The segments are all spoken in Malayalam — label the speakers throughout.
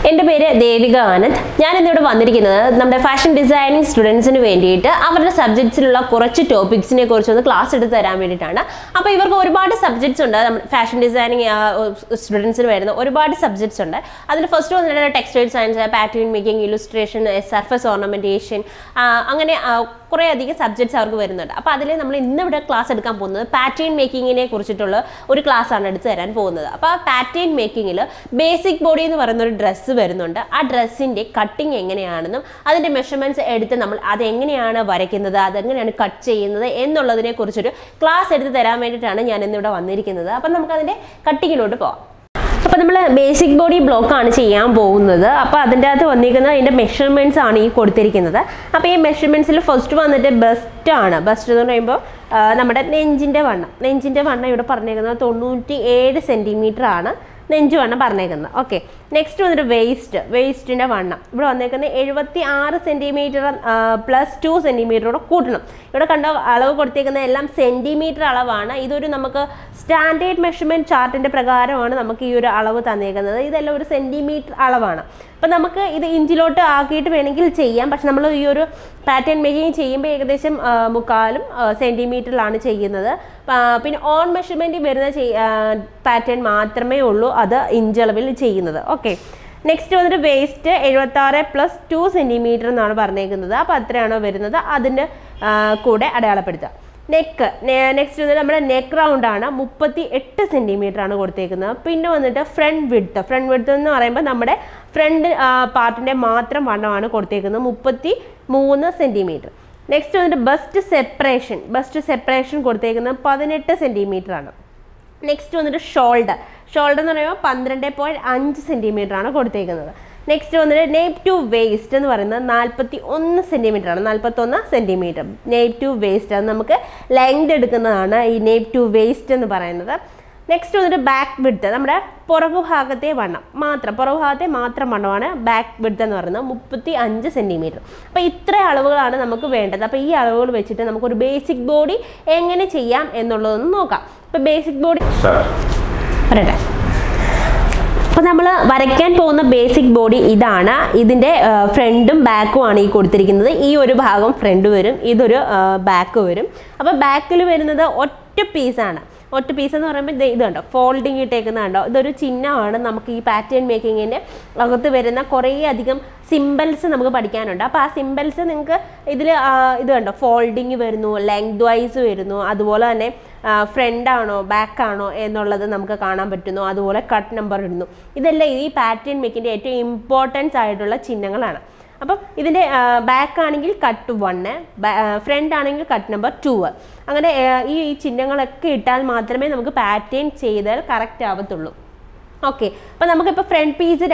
Speaker 1: എൻ്റെ പേര് ദേവിക ആനന്ദ്. ഞാൻ ഇന്നിവിടെ വന്നിരിക്കുന്നത് നമ്മുടെ ഫാഷൻ ഡിസൈനിങ് സ്റ്റുഡൻസിന് വേണ്ടിയിട്ട് അവരുടെ സബ്ജക്ട്സിലുള്ള കുറച്ച് ടോപ്പിക്സിനെ കുറിച്ചൊന്ന് ക്ലാസ് എടുത്ത് തരാൻ വേണ്ടിയിട്ടാണ്. അപ്പോൾ ഇവർക്ക് ഒരുപാട് സബ്ജക്ട്സ് ഉണ്ട്. ഫാഷൻ ഡിസൈനിങ് സ്റ്റുഡൻസിന് വരുന്ന ഒരുപാട് സബ്ജക്ട്സ് ഉണ്ട്. അതിൽ ഫസ്റ്റ് വന്നിട്ട് textile science, pattern making, illustration, surface ornamentation, അങ്ങനെ കുറേ അധികം സബ്ജക്ട്സ് അവർക്ക് വരുന്നുണ്ട്. അപ്പോൾ അതിൽ നമ്മൾ ഇന്നിവിടെ ക്ലാസ് എടുക്കാൻ പോകുന്നത് പാറ്റേൺ മേക്കിങ്ങിനെ കുറിച്ചിട്ടുള്ള ഒരു ക്ലാസ്സാണ് എടുത്ത് തരാൻ പോകുന്നത്. അപ്പോൾ ആ പാറ്റേൺ മേക്കിങ്ങിൽ ബേസിക് ബോഡി എന്ന് പറയുന്ന ഒരു ഡ്രസ്സ് വരുന്നുണ്ട്. ആ ഡ്രസ്സിൻ്റെ കട്ടിങ് എങ്ങനെയാണെന്നും അതിൻ്റെ മെഷർമെൻറ്റ്സ് എടുത്ത് നമ്മൾ അതെങ്ങനെയാണ് വരയ്ക്കുന്നത്, അതെങ്ങനെയാണ് കട്ട് ചെയ്യുന്നത് എന്നുള്ളതിനെ കുറിച്ചൊരു ക്ലാസ് എടുത്ത് തരാൻ വേണ്ടിയിട്ടാണ് ഞാൻ ഇന്നിവിടെ വന്നിരിക്കുന്നത്. അപ്പം നമുക്കതിൻ്റെ കട്ടിങ്ങിലോട്ട് പോകാം. അപ്പോൾ നമ്മൾ ബേസിക് ബോഡി ബ്ലോക്കാണ് ചെയ്യാൻ പോകുന്നത്. അപ്പോൾ അതിൻ്റെ അകത്ത് വന്നിരിക്കുന്നത് അതിൻ്റെ മെഷർമെൻറ്റ്സ് ആണ് ഈ കൊടുത്തിരിക്കുന്നത്. അപ്പോൾ ഈ മെഷർമെൻറ്റ്സിൽ ഫസ്റ്റ് വന്നിട്ട് ബെസ്റ്റ് ആണ്. ബെസ്റ്റ് എന്ന് പറയുമ്പോൾ നമ്മുടെ നെഞ്ചിൻ്റെ വണ്ണം ഇവിടെ പറഞ്ഞേക്കുന്നത് 97 സെൻറ്റിമീറ്റർ ആണ് നെഞ്ച് വണ്ണം പറഞ്ഞേക്കുന്നത്. ഓക്കെ, നെക്സ്റ്റ് വന്നിട്ട് വേസ്റ്റിൻ്റെ വണ്ണം ഇവിടെ വന്നേക്കുന്നത് 76 സെൻറ്റിമീറ്റർ +2 സെൻറ്റിമീറ്ററോടെ കൂട്ടണം. ഇവിടെ കണ്ട അളവ് കൊടുത്തേക്കുന്ന എല്ലാം സെൻറ്റിമീറ്റർ അളവാണ്. ഇതൊരു നമുക്ക് സ്റ്റാൻഡേർഡ് മെഷർമെൻറ്റ് ചാർട്ടിൻ്റെ പ്രകാരമാണ് നമുക്ക് ഈ ഒരു അളവ് തന്നേക്കുന്നത്. ഇതെല്ലാം ഒരു സെൻറ്റിമീറ്റർ അളവാണ്. അപ്പം നമുക്ക് ഇത് ഇഞ്ചിലോട്ട് ആക്കിയിട്ട് വേണമെങ്കിൽ ചെയ്യാം. പക്ഷെ നമ്മൾ ഈ ഒരു പാറ്റേൺ മേക്കിങ് ചെയ്യുമ്പോൾ ഏകദേശം 3/4 സെൻറ്റിമീറ്ററിലാണ് ചെയ്യുന്നത്. പിന്നെ ഓൺ മെഷർമെൻറ്റ് വരുന്ന പാറ്റേൺ മാത്രമേ ഉള്ളൂ അത് ഇഞ്ചളവിൽ ചെയ്യുന്നത്. ഓക്കെ, നെക്സ്റ്റ് വന്നിട്ട് വേസ്റ്റ് 76 +2 സെൻറ്റിമീറ്റർ എന്നാണ് പറഞ്ഞേക്കുന്നത്. അപ്പോൾ അത്രയാണോ വരുന്നത് അതിൻ്റെ കൂടെ അടയാളപ്പെടുത്തുക. നെക്സ്റ്റ് വന്നിട്ട് നമ്മുടെ നെക്ക് റൗണ്ട് ആണ് 38 സെൻറ്റിമീറ്റർ ആണ് കൊടുത്തേക്കുന്നത്. പിന്നെ വന്നിട്ട് ഫ്രണ്ട് വിഡ്ത്ത് എന്ന് പറയുമ്പോൾ നമ്മുടെ ഫ്രണ്ട് പാർട്ടിൻ്റെ മാത്രം വണ്ണമാണ് കൊടുത്തേക്കുന്നത് 33 സെൻറ്റിമീറ്റർ. നെക്സ്റ്റ് വന്നിട്ട് ബസ്റ്റ് സെപ്പറേഷൻ കൊടുത്തേക്കുന്നത് 18 സെൻറ്റിമീറ്റർ ആണ്. നെക്സ്റ്റ് വന്നിട്ട് ഷോൾഡർ എന്ന് പറയുമ്പോൾ 12.5 സെൻറ്റിമീറ്റർ ആണ് കൊടുത്തേക്കുന്നത്. നെക്സ്റ്റ് വന്നിട്ട് നെയ്പ് ടു വേസ്റ്റ് എന്ന് പറയുന്നത് 41 സെൻറ്റിമീറ്റർ ആണ്. 41 സെൻറ്റിമീറ്റർ നെയ്പ് ടു വേസ്റ്റ്, അത് നമുക്ക് ലെങ്ത് എടുക്കുന്നതാണ് ഈ നെയ്പ് ടു വേസ്റ്റ് എന്ന് പറയുന്നത്. നെക്സ്റ്റ് വന്നിട്ട് ബാക്ക് വിഡ്ത്ത്, നമ്മുടെ പുറകുഭാഗത്തെ മാത്രം വണ്ണമാണ് ബാക്ക് വിഡ്ത്ത് എന്ന് പറയുന്നത് 35 സെൻറ്റിമീറ്റർ. അപ്പോൾ ഇത്ര അളവുകളാണ് നമുക്ക് വേണ്ടത്. അപ്പോൾ ഈ അളവുകൾ വെച്ചിട്ട് നമുക്കൊരു ബേസിക് ബോഡി എങ്ങനെ ചെയ്യാം എന്നുള്ളതൊന്ന് നോക്കാം. അപ്പോൾ ബേസിക് ബോഡി പറയട്ടെ. അപ്പോൾ നമ്മൾ വരയ്ക്കാൻ പോകുന്ന ബേസിക് ബോഡി ഇതാണ്. ഇതിൻ്റെ ഫ്രണ്ടും ബാക്കും ആണ് ഈ കൊടുത്തിരിക്കുന്നത്. ഈ ഒരു ഭാഗം ഫ്രണ്ട് വരും, ഇതൊരു ബാക്ക് വരും. അപ്പോൾ ബാക്കിൽ വരുന്നത് ഒറ്റ പീസാണ്. എന്ന് പറയുമ്പോൾ ഇത് കണ്ടോ, ഫോൾഡിങ് ഇട്ടേക്കുന്ന കണ്ടോ, ഇതൊരു ചിഹ്നമാണ്. നമുക്ക് ഈ പാറ്റേൺ മേക്കിങ്ങിൻ്റെ അകത്ത് വരുന്ന കുറേ അധികം സിമ്പിൾസ് നമുക്ക് പഠിക്കാനുണ്ട്. അപ്പോൾ ആ സിമ്പിൾസ് നിങ്ങൾക്ക് ഇതിൽ ഇത് കണ്ടോ, ഫോൾഡിങ് വരുന്നു, ലെങ്ത് വൈസ് വരുന്നു, അതുപോലെ തന്നെ ഫ്രണ്ട് ആണോ ബാക്ക് ആണോ എന്നുള്ളത് നമുക്ക് കാണാൻ പറ്റുന്നു, അതുപോലെ കട്ട് നമ്പർ ഇടുന്നു. ഇതെല്ലാം ഈ പാറ്റേൺ മേക്കിൻ്റെ ഏറ്റവും ഇമ്പോർട്ടൻസ് ആയിട്ടുള്ള ചിഹ്നങ്ങളാണ്. അപ്പം ഇതിൻ്റെ ബാക്ക് ആണെങ്കിൽ കട്ട് 1, ഫ്രണ്ട് ആണെങ്കിൽ കട്ട് നമ്പർ 2. അങ്ങനെ ഈ ചിഹ്നങ്ങളൊക്കെ ഇട്ടാൽ മാത്രമേ നമുക്ക് പാറ്റേൺ ചെയ്താൽ കറക്റ്റ് ആവത്തുള്ളൂ. ഓക്കെ, അപ്പോൾ നമുക്കിപ്പോൾ ഫ്രണ്ട് പീസ്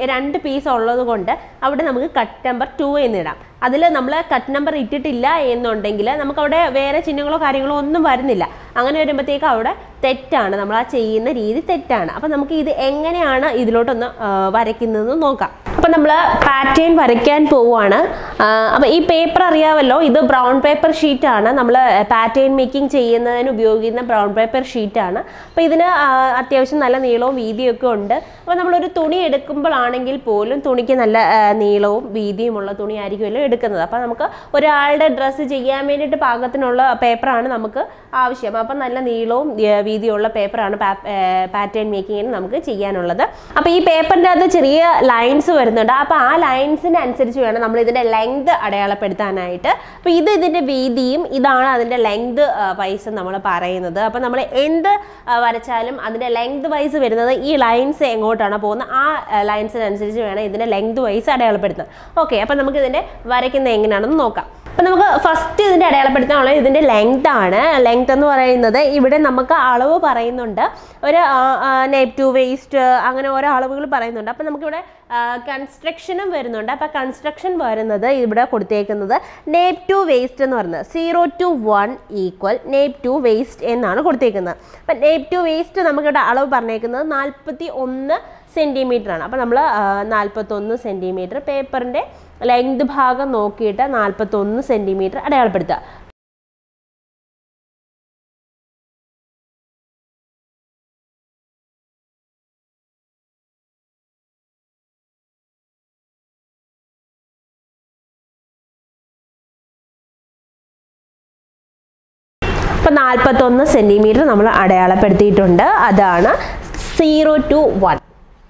Speaker 1: 2 പീസ് ഉള്ളത് കൊണ്ട് അവിടെ നമുക്ക് കട്ട് നമ്പർ 2 എന്നിടാം. അതിൽ നമ്മൾ കട്ട് നമ്പർ ഇട്ടിട്ടില്ല എന്നുണ്ടെങ്കിൽ നമുക്കവിടെ വേറെ ചിഹ്നങ്ങളോ കാര്യങ്ങളോ ഒന്നും വരുന്നില്ല. അങ്ങനെ വരുമ്പോഴത്തേക്ക് അവിടെ തെറ്റാണ്, നമ്മൾ ആ ചെയ്യുന്ന രീതി തെറ്റാണ്. അപ്പോൾ നമുക്ക് ഇത് എങ്ങനെയാണ് ഇതിലോട്ടൊന്ന് വരയ്ക്കുന്നതെന്ന് നോക്കാം. അപ്പോൾ നമ്മൾ പാറ്റേൺ വരയ്ക്കാൻ പോവുകയാണ്. അപ്പോൾ ഈ പേപ്പർ അറിയാമല്ലോ, ഇത് ബ്രൗൺ പേപ്പർ ഷീറ്റാണ്. നമ്മൾ പാറ്റേൺ മേക്കിംഗ് ചെയ്യുന്നതിന് ഉപയോഗിക്കുന്ന ബ്രൗൺ പേപ്പർ ഷീറ്റാണ്. അപ്പോൾ ഇതിന് അത്യാവശ്യം നല്ല നീളവും വീതിയൊക്കെ ഉണ്ട്. അപ്പോൾ നമ്മളൊരു തുണി എടുക്കുമ്പോഴാണെങ്കിൽ പോലും തുണിക്ക് നല്ല നീളവും വീതിയുമുള്ള തുണിയായിരിക്കുമല്ലോ എടുക്കുന്നത്. അപ്പോൾ നമുക്ക് ഒരാളുടെ ഡ്രസ്സ് ചെയ്യാൻ വേണ്ടിയിട്ട് പാകത്തിനുള്ള പേപ്പറാണ് നമുക്ക് ആവശ്യം. അപ്പം നല്ല നീളവും വീതിയുള്ള പേപ്പറാണ് പാറ്റേൺ മേക്കിങ്ങിന് നമുക്ക് ചെയ്യാനുള്ളത്. അപ്പോൾ ഈ പേപ്പറിൻ്റെ അകത്ത് ചെറിയ ലൈൻസ് വരുന്നുണ്ട്. അപ്പോൾ ആ ലൈൻസിന് അനുസരിച്ച് വേണം നമ്മൾ ഇതിൻ്റെ ലെങ്ത് അടയാളപ്പെടുത്താനായിട്ട്. അപ്പോൾ ഇതിൻ്റെ വീതിയും ഇതാണ് അതിൻ്റെ ലെങ്ത് വൈസ് നമ്മൾ പറയുന്നത്. അപ്പോൾ നമ്മൾ എന്ത് വരച്ചാലും അതിൻ്റെ ലെങ്ത് വൈസ് വരുന്നത് ഈ ലൈൻസ് എങ്ങോട്ടാണ് പോകുന്നത് ആ ലൈൻസിനനുസരിച്ച് വേണം ഇതിൻ്റെ ലെങ്ത് വൈസ് അടയാളപ്പെടുത്താൻ. ഓക്കെ, അപ്പോൾ നമുക്ക് ഇതിൻ്റെ വരയ്ക്കുന്നത് എങ്ങനെയാണെന്ന് നോക്കാം. അപ്പോൾ നമുക്ക് ഫസ്റ്റ് ഇതിൻ്റെ അടയാളപ്പെടുത്താനുള്ളത് ഇതിൻ്റെ ലെങ്ത് ആണ്. ലെങ്ത് എന്ന് പറയുന്നത് ഇവിടെ നമുക്ക് അളവ് പറയുന്നുണ്ട്. ഒരു നെയ്പ് ടു വേസ്റ്റ് അങ്ങനെ ഓരോ അളവുകൾ പറയുന്നുണ്ട്. അപ്പോൾ നമുക്കിവിടെ കൺസ്ട്രക്ഷനും വരുന്നുണ്ട്. അപ്പോൾ കൺസ്ട്രക്ഷൻ വരുന്നത് ഇവിടെ കൊടുത്തേക്കുന്നത് നെയ്പ് ടു വേസ്റ്റ് എന്ന് പറയുന്നത് 0 to 1 = നെയ്പ് ടു വേസ്റ്റ് എന്നാണ് കൊടുത്തേക്കുന്നത്. അപ്പം നെയ്പ് ടു വേസ്റ്റ് നമുക്കിവിടെ അളവ് പറഞ്ഞേക്കുന്നത് 41 സെൻറ്റിമീറ്റർ ആണ്. അപ്പോൾ നമ്മൾ 41 സെൻറ്റിമീറ്റർ പേപ്പറിൻ്റെ ലെങ്ത് ഭാഗം നോക്കിയിട്ട് 41 സെൻറ്റിമീറ്റർ അടയാളപ്പെടുത്തുക. അപ്പോൾ 41 സെൻറ്റിമീറ്റർ നമ്മൾ അടയാളപ്പെടുത്തിയിട്ടുണ്ട്. അതാണ് 0 to 1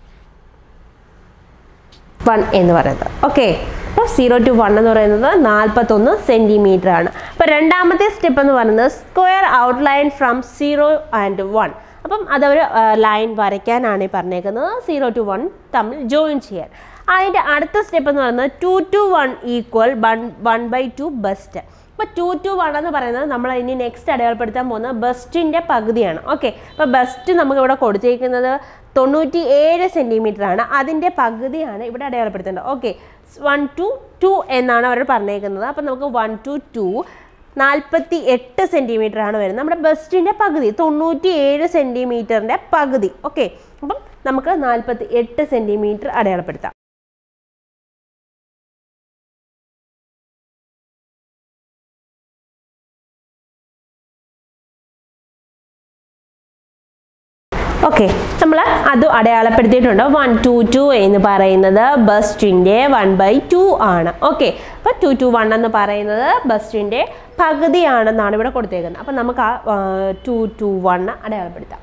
Speaker 1: എന്ന് പറയുന്നത്. ഓക്കെ, അപ്പോൾ 0 to 1 എന്ന് പറയുന്നത് 41 സെൻറ്റിമീറ്റർ ആണ്. അപ്പോൾ രണ്ടാമത്തെ സ്റ്റെപ്പ് എന്ന് പറയുന്നത് സ്ക്വയർ ഔട്ട്ലൈൻ ഫ്രം 0 and 1. അപ്പം അതവർ ലൈൻ വരയ്ക്കാനാണ് ഈ പറഞ്ഞേക്കുന്നത്. 0 to 1 തമ്മിൽ ജോയിൻ ചെയ്യാൻ. അതിൻ്റെ അടുത്ത സ്റ്റെപ്പ് എന്ന് പറയുന്നത് 2 to 1 ഈക്വൽ 1/2 ബസ്റ്റ്. അപ്പോൾ 2 to 1 എന്ന് പറയുന്നത് നമ്മൾ ഇനി നെക്സ്റ്റ് അടയാളപ്പെടുത്താൻ പോകുന്നത് ബസ്റ്റിൻ്റെ പകുതിയാണ്. ഓക്കെ, അപ്പോൾ ബസ്റ്റ് നമുക്കിവിടെ കൊടുത്തിരിക്കുന്നത് 97 സെൻറ്റിമീറ്റർ ആണ്. അതിൻ്റെ പകുതിയാണ് ഇവിടെ അടയാളപ്പെടുത്തേണ്ടത്. ഓക്കെ, 1 to 2 എന്നാണ് അവർ പറഞ്ഞേക്കുന്നത്. അപ്പോൾ നമുക്ക് 1 to 2 48 സെൻറ്റിമീറ്റർ ആണ് വരുന്നത്. നമ്മുടെ ബസ്റ്റിൻ്റെ പകുതി 97 സെൻറ്റിമീറ്ററിൻ്റെ പകുതി. ഓക്കെ, അപ്പം നമുക്ക് 48 സെൻറ്റിമീറ്റർ അടയാളപ്പെടുത്താം. ഓക്കെ, നമ്മൾ അത് അടയാളപ്പെടുത്തിയിട്ടുണ്ട്. 1 to 2 എന്ന് പറയുന്നത് ബസ്റ്റിൻ്റെ 1/2 ആണ്. ഓക്കെ, അപ്പോൾ 2 to 1 എന്ന് പറയുന്നത് ബസ്റ്റിൻ്റെ പകുതിയാണെന്നാണ് ഇവിടെ കൊടുത്തേക്കുന്നത്. അപ്പം നമുക്ക് ആ 2 to 1 അടയാളപ്പെടുത്താം.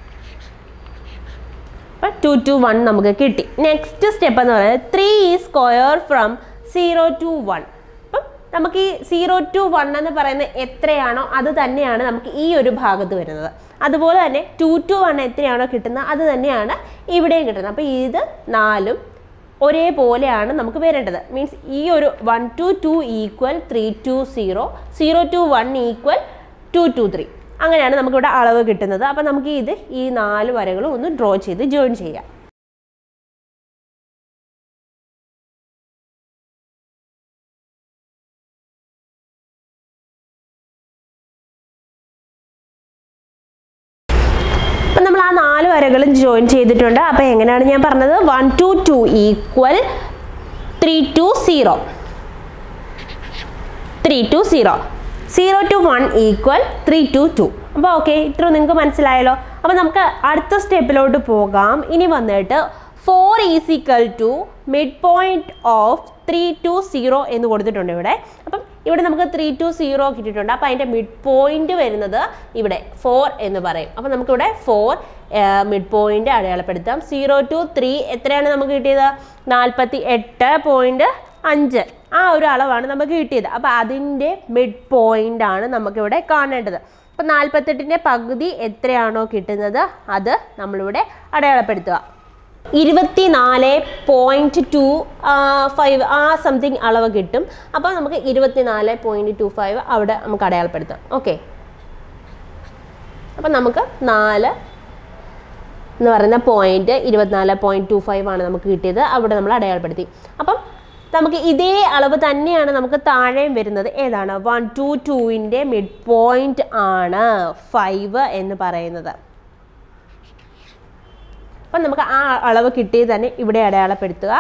Speaker 1: അപ്പം 2 to 1 നമുക്ക് കിട്ടി. നെക്സ്റ്റ് സ്റ്റെപ്പ് എന്ന് പറയുന്നത് 3 സ്ക്വയർ ഫ്രം 0 to 1. അപ്പം നമുക്ക് ഈ 0 to 1 എന്ന് പറയുന്നത് എത്രയാണോ അത് തന്നെയാണ് നമുക്ക് ഈ ഒരു ഭാഗത്ത് വരുന്നത്. അതുപോലെ തന്നെ 2 to 1 എത്രയാണോ കിട്ടുന്നത് അത് തന്നെയാണ് ഇവിടെയും കിട്ടുന്നത്. അപ്പോൾ ഇത് 4 ഒരേപോലെയാണ് നമുക്ക് വരേണ്ടത്. മീൻസ് ഈ ഒരു 1 to 2 equal 3 to 0, 0 to 1 equal 2 to 3. അങ്ങനെയാണ് നമുക്കിവിടെ അളവ് കിട്ടുന്നത്. അപ്പോൾ നമുക്ക് ഈ 4 വരകളും ഒന്ന് ഡ്രോ ചെയ്ത് ജോയിൻ ചെയ്യാം. അപ്പം നമ്മൾ ആ 4 വരകളും ജോയിൻ ചെയ്തിട്ടുണ്ട്. അപ്പോൾ എങ്ങനെയാണ് ഞാൻ പറഞ്ഞത്? 1 to 2 equal 3 to 0, 3 to 0, 0 to 1 equal 3 to 2. അപ്പോൾ ഓക്കെ, ഇത്ര നിങ്ങൾക്ക് മനസ്സിലായല്ലോ. അപ്പോൾ നമുക്ക് അടുത്ത സ്റ്റെപ്പിലോട്ട് പോകാം. ഇനി വന്നിട്ട് 4 is equal to mid point of 3 to 0 എന്ന് കൊടുത്തിട്ടുണ്ട് ഇവിടെ. അപ്പം ഇവിടെ നമുക്ക് 3 to 0 കിട്ടിയിട്ടുണ്ട്. അപ്പോൾ അതിൻ്റെ മിഡ് പോയിൻറ്റ് വരുന്നത് ഇവിടെ 4 എന്ന് പറയും. അപ്പോൾ നമുക്കിവിടെ 4 മിഡ് പോയിൻറ്റ് അടയാളപ്പെടുത്താം. 0 to 3 എത്രയാണ് നമുക്ക് കിട്ടിയത്? 48.5 ആ ഒരു അളവാണ് നമുക്ക് കിട്ടിയത്. അപ്പോൾ അതിൻ്റെ മിഡ് പോയിൻ്റ് ആണ് നമുക്കിവിടെ കാണേണ്ടത്. അപ്പോൾ 48ൻ്റെ പകുതി എത്രയാണോ കിട്ടുന്നത് അത് നമ്മളിവിടെ അടയാളപ്പെടുത്തുക. 24.25 ആ സംതിങ് അളവ് കിട്ടും. അപ്പോൾ നമുക്ക് 24.25 അവിടെ നമുക്ക് അടയാളപ്പെടുത്താം. ഓക്കെ, അപ്പം നമുക്ക് 4 എന്ന് പറയുന്ന പോയിന്റ് 24.25 ആണ് നമുക്ക് കിട്ടിയത്. അവിടെ നമ്മൾ അടയാളപ്പെടുത്തി. അപ്പം നമുക്ക് ഇതേ അളവ് തന്നെയാണ് നമുക്ക് താഴെയും വരുന്നത്. ഏതാണ്? 1 to 2ൻ്റെ മിഡ് പോയിന്റ് ആണ് 5 എന്ന് പറയുന്നത്. അപ്പം നമുക്ക് ആ അളവ് കിട്ടിയത് തന്നെ ഇവിടെ അടയാളപ്പെടുത്തുക.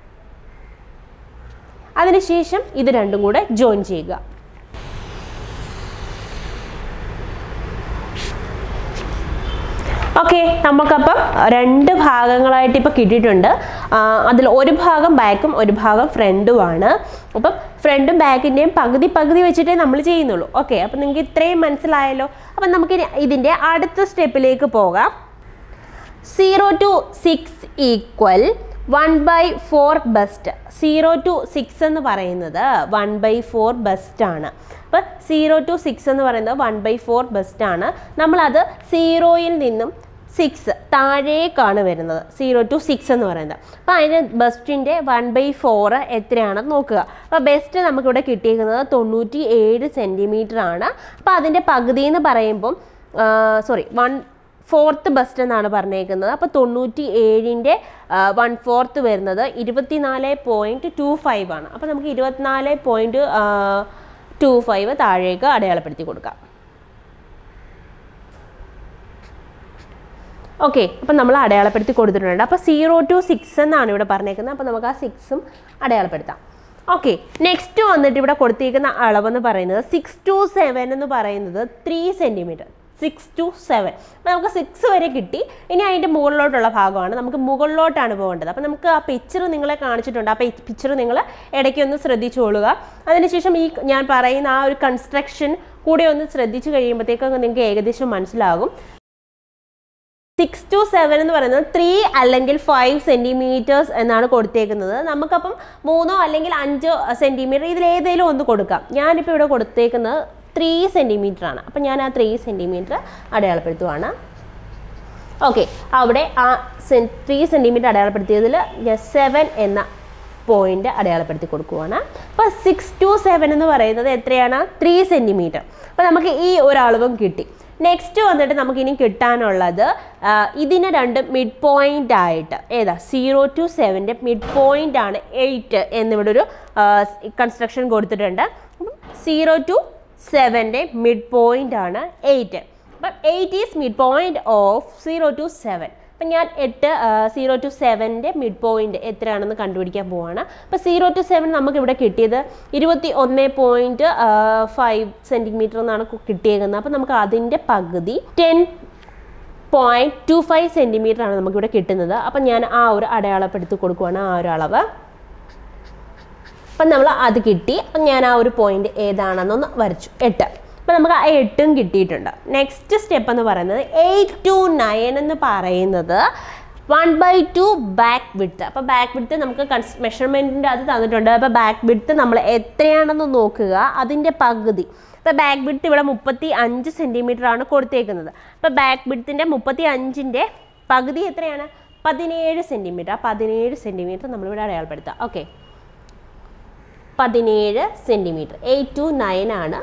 Speaker 1: അതിനുശേഷം ഇത് രണ്ടും കൂടെ ജോയിൻ ചെയ്യുക. ഓക്കെ, നമുക്കപ്പം 2 ഭാഗങ്ങളായിട്ട് ഇപ്പോൾ കിട്ടിയിട്ടുണ്ട്. അതിൽ ഒരു ഭാഗം ബാക്കും ഒരു ഭാഗം ഫ്രണ്ടുമാണ്. അപ്പം ഫ്രണ്ടും ബാക്കിൻ്റെയും പകുതി വെച്ചിട്ടേ നമ്മൾ ചെയ്യുന്നുള്ളൂ. ഓക്കെ, അപ്പം നിങ്ങൾക്ക് ഇത്രയും മനസ്സിലായല്ലോ. അപ്പം നമുക്ക് ഇതിൻ്റെ അടുത്ത സ്റ്റെപ്പിലേക്ക് പോകാം. 0 to 6 ഈക്വൽ 1/4 ബസ്റ്റ്. 0 to 6 എന്ന് പറയുന്നത് 1/4 ബസ്റ്റ് ആണ്. അപ്പോൾ 0 to 6 എന്ന് പറയുന്നത് 1/4 ബസ്റ്റ് ആണ്. നമ്മളത് 0യിൽ നിന്നും 6 താഴേക്കാണ് വരുന്നത്. 0 to 6 എന്ന് പറയുന്നത്. അപ്പോൾ അതിന് ബസ്റ്റിൻ്റെ 1/4 എത്രയാണെന്ന് നോക്കുക. അപ്പോൾ ബെസ്റ്റ് നമുക്കിവിടെ കിട്ടിയിരിക്കുന്നത് 97 സെൻറ്റിമീറ്റർ ആണ്. അപ്പോൾ അതിൻ്റെ പകുതി എന്ന് പറയുമ്പം 1/4 ബസ്റ്റ് എന്നാണ് പറഞ്ഞേക്കുന്നത്. അപ്പോൾ 97ൻ്റെ 1/4 വരുന്നത് 24.25 ആണ്. അപ്പോൾ നമുക്ക് 24.25 താഴേക്ക് അടയാളപ്പെടുത്തി കൊടുക്കാം. ഓക്കെ, അപ്പം നമ്മൾ അടയാളപ്പെടുത്തി കൊടുത്തിട്ടുണ്ട്. അപ്പോൾ 0 to 6 എന്നാണ് ഇവിടെ പറഞ്ഞേക്കുന്നത്. അപ്പോൾ നമുക്ക് ആ 6ഉം അടയാളപ്പെടുത്താം. ഓക്കെ, നെക്സ്റ്റ് വന്നിട്ട് ഇവിടെ കൊടുത്തിരിക്കുന്ന അളവെന്ന് പറയുന്നത് 6 to 7 എന്ന് പറയുന്നത് 3 സെൻറ്റിമീറ്റർ. 6 to 7. അപ്പോൾ നമുക്ക് 6 വരെ കിട്ടി. ഇനി അതിൻ്റെ മുകളിലോട്ടുള്ള ഭാഗമാണ് നമുക്ക് മുകളിലോട്ടാണ് പോകേണ്ടത്. അപ്പോൾ നമുക്ക് ആ പിക്ചർ നിങ്ങളെ കാണിച്ചിട്ടുണ്ട്. അപ്പോൾ ഈ പിക്ചർ നിങ്ങൾ ഇടയ്ക്കൊന്ന് ശ്രദ്ധിച്ചോളുക. അതിനുശേഷം ഈ ഞാൻ പറയുന്ന ആ ഒരു കൺസ്ട്രക്ഷൻ കൂടെ ഒന്ന് ശ്രദ്ധിച്ചു കഴിയുമ്പോഴത്തേക്കൊക്കെ നിങ്ങൾക്ക് ഏകദേശം മനസ്സിലാകും. 6 to 7 എന്ന് പറയുന്നത് 3 അല്ലെങ്കിൽ 5 സെൻറ്റിമീറ്റേഴ്സ് എന്നാണ് കൊടുത്തേക്കുന്നത്. നമുക്കപ്പം 3 അല്ലെങ്കിൽ 5 സെൻറ്റിമീറ്റർ ഇതിലേതെങ്കിലും ഒന്ന് കൊടുക്കാം. ഞാനിപ്പോൾ ഇവിടെ കൊടുത്തേക്കുന്നത് 3 സെൻറ്റിമീറ്റർ ആണ്. അപ്പം ഞാൻ ആ 3 സെൻറ്റിമീറ്റർ അടയാളപ്പെടുത്തുവാണ്. ഓക്കെ, അവിടെ ആ 3 സെൻറ്റിമീറ്റർ അടയാളപ്പെടുത്തിയതിൽ ഞാൻ 7 എന്ന പോയിന്റ് അടയാളപ്പെടുത്തി കൊടുക്കുവാണ്. അപ്പോൾ 6 to 7 എന്ന് പറയുന്നത് എത്രയാണ്? 3 സെൻറ്റിമീറ്റർ. അപ്പോൾ നമുക്ക് ഈ ഒരളവും കിട്ടി. നെക്സ്റ്റ് വന്നിട്ട് നമുക്കിനി കിട്ടാനുള്ളത് ഇതിന് രണ്ട് മിഡ് പോയിന്റ് ആയിട്ട് ഏതാ 0 to 7 മിഡ് പോയിന്റ് ആണ് 8 എന്നിവിടെ ഒരു കൺസ്ട്രക്ഷൻ കൊടുത്തിട്ടുണ്ട്. 0 to 7 മിഡ് പോയിന്റ് ആണ് 8. അപ്പം 8 is mid point of 0 to 7. അപ്പം ഞാൻ 0 to 7 മിഡ് പോയിന്റ് എത്രയാണെന്ന് കണ്ടുപിടിക്കാൻ പോവാണ്. അപ്പോൾ 0 to 7 നമുക്ക് ഇവിടെ കിട്ടിയത് 21.5 സെൻറ്റിമീറ്റർ എന്നാണ് കിട്ടിയേക്കുന്നത്. അപ്പോൾ നമുക്ക് അതിൻ്റെ പകുതി 10.25 സെൻറ്റിമീറ്റർ ആണ് നമുക്കിവിടെ കിട്ടുന്നത്. അപ്പം ഞാൻ ആ ഒരു അടയാളപ്പെടുത്തി കൊടുക്കുവാണ്, ആ ഒരു അളവ്. അപ്പം നമ്മൾ അത് കിട്ടി. അപ്പം ഞാൻ ആ ഒരു പോയിന്റ് ഏതാണെന്നൊന്ന് വരച്ചു, 8. അപ്പോൾ നമുക്ക് ആ 8ഉം കിട്ടിയിട്ടുണ്ട്. നെക്സ്റ്റ് സ്റ്റെപ്പ് എന്ന് പറയുന്നത് 8 to 9 എന്ന് പറയുന്നത് 1/2 ബാക്ക് വിഡ്ത്ത്. അപ്പോൾ ബാക്ക് വിഡ്ത്ത് നമുക്ക് മെഷർമെൻറ്റിൻ്റെ അത് തന്നിട്ടുണ്ട്. അപ്പോൾ ബാക്ക് വിഡ്ത്ത് നമ്മൾ എത്രയാണെന്ന് നോക്കുക, അതിൻ്റെ പകുതി. അപ്പോൾ ബാക്ക് വിഡ്ത്ത് ഇവിടെ 35 സെൻറ്റിമീറ്റർ ആണ് കൊടുത്തേക്കുന്നത്. അപ്പോൾ ബാക്ക് വിഡ്ത്തിൻ്റെ 35ൻ്റെ പകുതി എത്രയാണ്? 17 സെൻറ്റിമീറ്റർ. ആ 17 സെൻറ്റിമീറ്റർ നമ്മളിവിടെ അടയാളപ്പെടുത്താം. Okay, 17 centimetre. 8 to 9 ആണ്.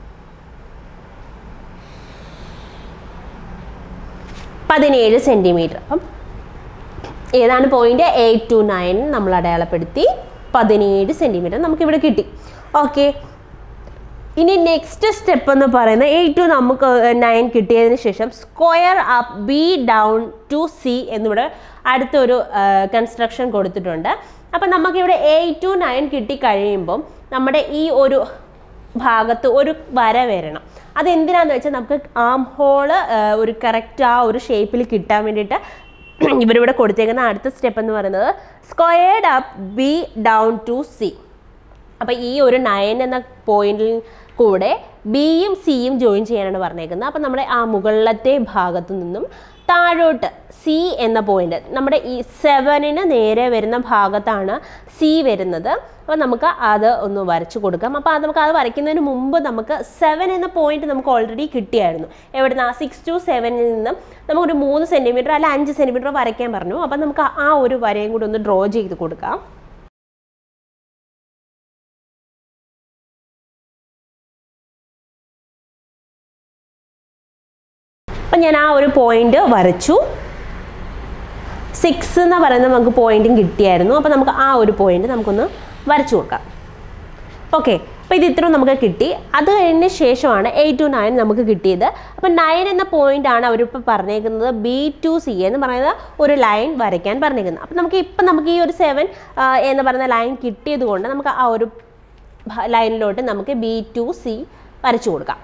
Speaker 1: 17 സെൻറ്റിമീറ്റർ. അപ്പം ഏതാണ് പോയിന്റ്? 8 to 9 നമ്മൾ അടയാളപ്പെടുത്തി. 17 സെൻറ്റിമീറ്റർ നമുക്കിവിടെ കിട്ടി. ഓക്കെ, ഇനി നെക്സ്റ്റ് സ്റ്റെപ്പ് എന്ന് പറയുന്നത് 8 to നമുക്ക് 9 കിട്ടിയതിന് ശേഷം square up B down to C എന്നിവിടെ അടുത്തൊരു കൺസ്ട്രക്ഷൻ കൊടുത്തിട്ടുണ്ട്. അപ്പം നമുക്കിവിടെ 8 to 9 കിട്ടിക്കഴിയുമ്പം നമ്മുടെ ഈ ഒരു ഭാഗത്ത് ഒരു വര വരണം. അതെന്തിനാന്ന് വെച്ചാൽ നമുക്ക് ആം ഹോള് ഒരു കറക്റ്റ് ആ ഒരു ഷേപ്പിൽ കിട്ടാൻ വേണ്ടിയിട്ട് ഇവരിവിടെ കൊടുത്തേക്കുന്ന അടുത്ത സ്റ്റെപ്പ് എന്ന് പറയുന്നത് squared up B down to C. അപ്പോൾ ഈ ഒരു 9 എന്ന പോയിന്റിൽ കൂടെ ബിയും സിയും ജോയിൻ ചെയ്യാനാണ് പറഞ്ഞേക്കുന്നത്. അപ്പം നമ്മുടെ ആ മുകളിലത്തെ ഭാഗത്തു നിന്നും താഴോട്ട് സി എന്ന പോയിന്റ്, നമ്മുടെ ഈ 7ന് നേരെ വരുന്ന ഭാഗത്താണ് സി വരുന്നത്. അപ്പോൾ നമുക്ക് അത് ഒന്ന് വരച്ചു കൊടുക്കാം. അപ്പോൾ അത് നമുക്ക് അത് വരയ്ക്കുന്നതിന് മുമ്പ് നമുക്ക് 7 എന്ന പോയിന്റ് നമുക്ക് ഓൾറെഡി കിട്ടിയായിരുന്നു. എവിടുന്ന്? 6 to 7 നിന്നും നമുക്കൊരു 3 സെൻറ്റിമീറ്റർ അല്ല 5 സെൻറ്റിമീറ്റർ വരയ്ക്കാൻ പറഞ്ഞു. അപ്പം നമുക്ക് ആ ഒരു വരയും കൂടി ഒന്ന് ഡ്രോ ചെയ്ത് കൊടുക്കാം. അപ്പം ഞാൻ ആ ഒരു പോയിന്റ് വരച്ചു. 6 എന്ന് പറയുന്നത് നമുക്ക് പോയിന്റും കിട്ടിയായിരുന്നു. അപ്പോൾ നമുക്ക് ആ ഒരു പോയിന്റ് നമുക്കൊന്ന് വരച്ചു കൊടുക്കാം. ഓക്കെ, അപ്പോൾ ഇത് ഇത്രയും നമുക്ക് കിട്ടി. അത് കഴിഞ്ഞ ശേഷമാണ് 8 to 9 നമുക്ക് കിട്ടിയത്. അപ്പം 9 എന്ന പോയിന്റ് ആണ് അവരിപ്പോൾ പറഞ്ഞേക്കുന്നത് B to C എന്ന് പറയുന്നത് ഒരു ലൈൻ വരയ്ക്കാൻ പറഞ്ഞേക്കുന്നത്. അപ്പം നമുക്ക് ഈ ഒരു 7 എന്ന് പറയുന്ന ലൈൻ കിട്ടിയത് കൊണ്ട് നമുക്ക് ആ ഒരു ലൈനിലോട്ട് നമുക്ക് B to C വരച്ചു കൊടുക്കാം.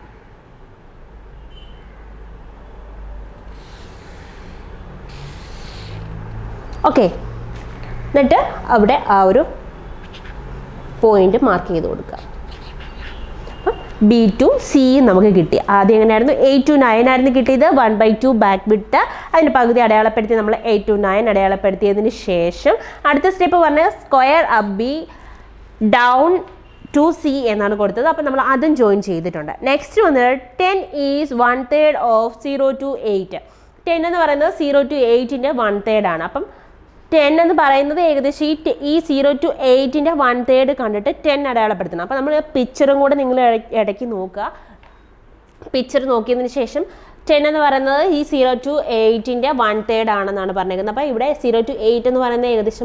Speaker 1: ഓക്കെ, എന്നിട്ട് അവിടെ ആ ഒരു പോയിന്റ് മാർക്ക് ചെയ്ത് കൊടുക്കുക. അപ്പം B to C നമുക്ക് കിട്ടി. ആദ്യം എങ്ങനെയായിരുന്നു? 8 to 9 ആയിരുന്നു കിട്ടിയത്. 1/2 ബാക്ക് വിഡ്ത്ത്, അതിൻ്റെ പകുതി അടയാളപ്പെടുത്തി നമ്മൾ 8 to 9 അടയാളപ്പെടുത്തിയതിന് ശേഷം അടുത്ത സ്റ്റെപ്പ് പറഞ്ഞാൽ square up B down to C എന്നാണ് കൊടുത്തത്. അപ്പം നമ്മൾ അതും ജോയിൻ ചെയ്തിട്ടുണ്ട്. നെക്സ്റ്റ് വന്നത് 10 ഈസ് 1/3 ഓഫ് 0 to 8. 10 എന്ന് പറയുന്നത് 0 to 8ൻ്റെ 1/3 ആണ്. അപ്പം 10 എന്ന് പറയുന്നത് ഏകദേശം ഈ 0 to 8ൻ്റെ 1/3 കണ്ടിട്ട് 10 അടയാളപ്പെടുത്തണം. അപ്പോൾ നമ്മൾ പിക്ചറും കൂടെ നിങ്ങൾ ഇടയ്ക്ക് നോക്കുക. പിക്ചർ നോക്കിയതിന് ശേഷം 10 എന്ന് പറയുന്നത് ഈ 0 to 8ൻ്റെ 1/3 ആണെന്നാണ് പറഞ്ഞേക്കുന്നത്. അപ്പോൾ ഇവിടെ 0 to 8 എന്ന് പറയുന്നത് ഏകദേശം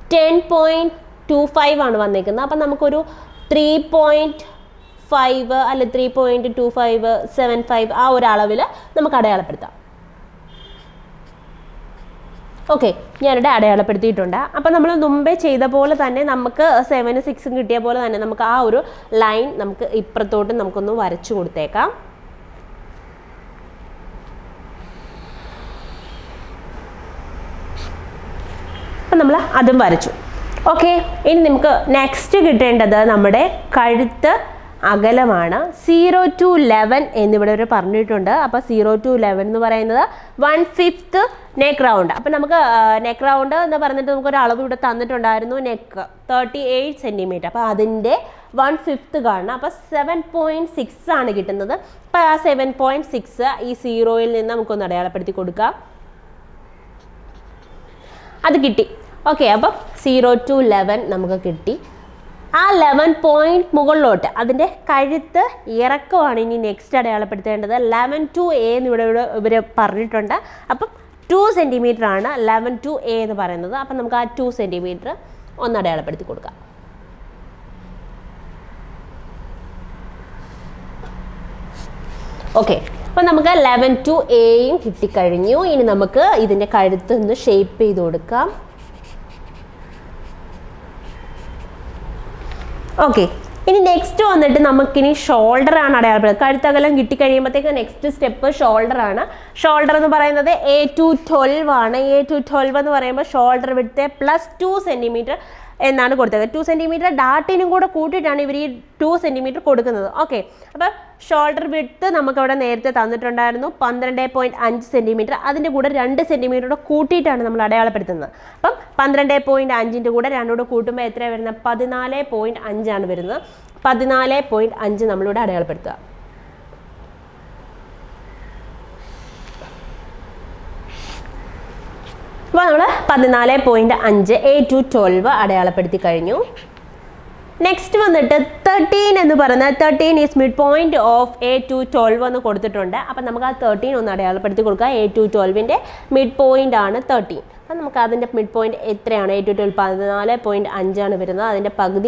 Speaker 1: 10.25 ആണ് വന്നേക്കുന്നത്. അപ്പം നമുക്കൊരു 3.5 അല്ല 3.2575 ആ ഒരു അളവിൽ നമുക്ക് അടയാളപ്പെടുത്താം. ഓക്കെ, ഞാനിവിടെ അടയാളപ്പെടുത്തിയിട്ടുണ്ട്. അപ്പം നമ്മൾ മുമ്പേ ചെയ്ത പോലെ തന്നെ നമുക്ക് 7 6 കിട്ടിയ പോലെ തന്നെ നമുക്ക് ആ ഒരു ലൈൻ നമുക്ക് ഇപ്പുറത്തോട്ട് നമുക്കൊന്ന് വരച്ചു കൊടുത്തേക്കാം. അപ്പം നമ്മൾ അതും വരച്ചു. ഓക്കെ, ഇനി നമുക്ക് നെക്സ്റ്റ് കിട്ടേണ്ടത് നമ്മുടെ കഴുത്ത് അകലമാണ്. 0 to 11 എന്നിവിടെ ഒരു പറഞ്ഞിട്ടുണ്ട്. അപ്പോൾ 0 to 11 എന്ന് പറയുന്നത് 1/5 നെക്ക് റൗണ്ട്. അപ്പം നമുക്ക് നെക്ക് റൗണ്ട് എന്ന് പറഞ്ഞിട്ട് നമുക്കൊരു അളവ് ഇവിടെ തന്നിട്ടുണ്ടായിരുന്നു, നെക്ക് 38 സെൻറ്റിമീറ്റർ. അപ്പോൾ അതിൻ്റെ 1/5 കാണണം. അപ്പോൾ 7.6 ആണ് കിട്ടുന്നത്. അപ്പോൾ ആ 7.6 ഈ 0-യിൽ നിന്ന് നമുക്കൊന്ന് അടയാളപ്പെടുത്തി കൊടുക്കാം. അത് കിട്ടി. ഓക്കെ, അപ്പം 0 to 11 നമുക്ക് കിട്ടി. ആ 11 പോയിന്റ് മുകളിലോട്ട് അതിൻ്റെ കഴുത്ത് ഇറക്കമാണ് ഇനി നെക്സ്റ്റ് അടയാളപ്പെടുത്തേണ്ടത്. 11 to A എന്ന് ഇവർ പറഞ്ഞിട്ടുണ്ട്. അപ്പം 2 സെൻറ്റിമീറ്റർ ആണ് 11 to A എന്ന് പറയുന്നത്. അപ്പം നമുക്ക് ആ 2 സെൻറ്റിമീറ്റർ ഒന്ന് അടയാളപ്പെടുത്തി കൊടുക്കാം. ഓക്കെ, അപ്പം നമുക്ക് 11 to Aയും കിട്ടിക്കഴിഞ്ഞു. ഇനി നമുക്ക് ഇതിൻ്റെ കഴുത്ത് ഒന്ന് ഷേപ്പ് ചെയ്ത് കൊടുക്കാം. ഓക്കെ, ഇനി നെക്സ്റ്റ് വന്നിട്ട് നമുക്കിനി ഷോൾഡർ ആണ് അടയാളപ്പെടുന്നത്. കഴുത്തകലം കിട്ടിക്കഴിയുമ്പോഴത്തേക്ക് നെക്സ്റ്റ് സ്റ്റെപ്പ് ഷോൾഡർ ആണ്. ഷോൾഡർ എന്ന് പറയുന്നത് A to 12 ആണ്. A to 12 എന്ന് പറയുമ്പോൾ ഷോൾഡർ വിഡ്ത്ത് +2 സെൻറ്റിമീറ്റർ എന്നാണ് കൊടുത്തത്. 2 സെൻറ്റിമീറ്റർ ഡാട്ടിനും കൂടെ കൂട്ടിയിട്ടാണ് ഇവർ ഈ 2 സെൻറ്റിമീറ്റർ കൊടുക്കുന്നത്. ഓക്കെ, അപ്പോൾ ഷോൾഡർ വിഡ്ത്ത് നമുക്കവിടെ നേരത്തെ തന്നിട്ടുണ്ടായിരുന്നു 12.5 സെൻറ്റിമീറ്റർ. അതിൻ്റെ കൂടെ 2 സെൻറ്റിമീറ്റർ കൂട്ടിയിട്ടാണ് നമ്മൾ അടയാളപ്പെടുത്തുന്നത്. അപ്പം 12.5ൻ്റെ കൂടെ 2 കൂട്ടുമ്പോൾ എത്രയാണ് വരുന്നത്? 14.5 ആണ് വരുന്നത്. 14.5 നമ്മളിവിടെ അടയാളപ്പെടുത്തുക. അപ്പോൾ നമ്മൾ 14.5 A to 12 അടയാളപ്പെടുത്തി കഴിഞ്ഞു. നെക്സ്റ്റ് വന്നിട്ട് 13 എന്ന് പറയുന്നത് 13 is mid point of A to 12 എന്ന് കൊടുത്തിട്ടുണ്ട്. അപ്പം നമുക്ക് ആ 13 ഒന്ന് അടയാളപ്പെടുത്തി കൊടുക്കുക. A to 12ൻ്റെ മിഡ് പോയിന്റ് ആണ് 13. അപ്പം നമുക്ക് അതിൻ്റെ മിഡ് പോയിന്റ് എത്രയാണ്? A to 12 14.5 ആണ് വരുന്നത്. അതിൻ്റെ പകുതി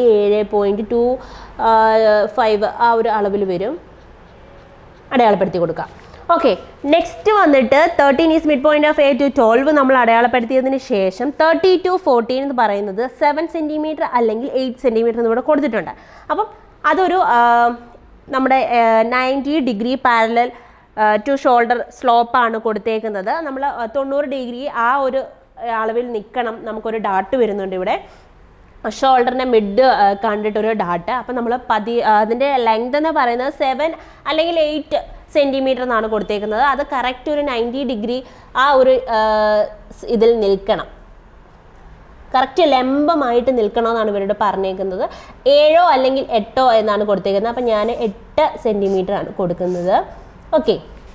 Speaker 1: 7.25 ആ ഒരു അളവിൽ വരും. അടയാളപ്പെടുത്തി കൊടുക്കാം. ഓക്കെ, നെക്സ്റ്റ് വന്നിട്ട് 13 is mid point of A to 12 നമ്മൾ അടയാളപ്പെടുത്തിയതിന് ശേഷം 30 to 14 എന്ന് പറയുന്നത് 7 സെൻറ്റിമീറ്റർ അല്ലെങ്കിൽ 8 സെൻറ്റിമീറ്റർ എന്നിവിടെ കൊടുത്തിട്ടുണ്ട്. അപ്പം അതൊരു നമ്മുടെ 90 ഡിഗ്രി പാരലൽ ടു ഷോൾഡർ സ്ലോപ്പാണ് കൊടുത്തേക്കുന്നത്. നമ്മൾ 90 ഡിഗ്രി ആ ഒരു അളവിൽ നിൽക്കണം. നമുക്കൊരു ഡാട്ട് വരുന്നുണ്ട് ഇവിടെ, ഷോൾഡറിൻ്റെ മിഡ് കണ്ടിട്ടൊരു ഡാട്ട്. അപ്പം നമ്മൾ അതിൻ്റെ ലെങ്ത് എന്ന് പറയുന്നത് 7 അല്ലെങ്കിൽ 8 സെൻറ്റിമീറ്റർ എന്നാണ് കൊടുത്തേക്കുന്നത്. അത് കറക്റ്റ് ഒരു 90 ഡിഗ്രി ആ ഒരു ഇതിൽ നിൽക്കണം, കറക്റ്റ് ലംബമായിട്ട് നിൽക്കണമെന്നാണ് ഇവരോട് പറഞ്ഞേക്കുന്നത്. 7 അല്ലെങ്കിൽ 8 എന്നാണ് കൊടുത്തേക്കുന്നത്. അപ്പം ഞാൻ 8 സെൻറ്റിമീറ്റർ ആണ് കൊടുക്കുന്നത്. ഓക്കെ,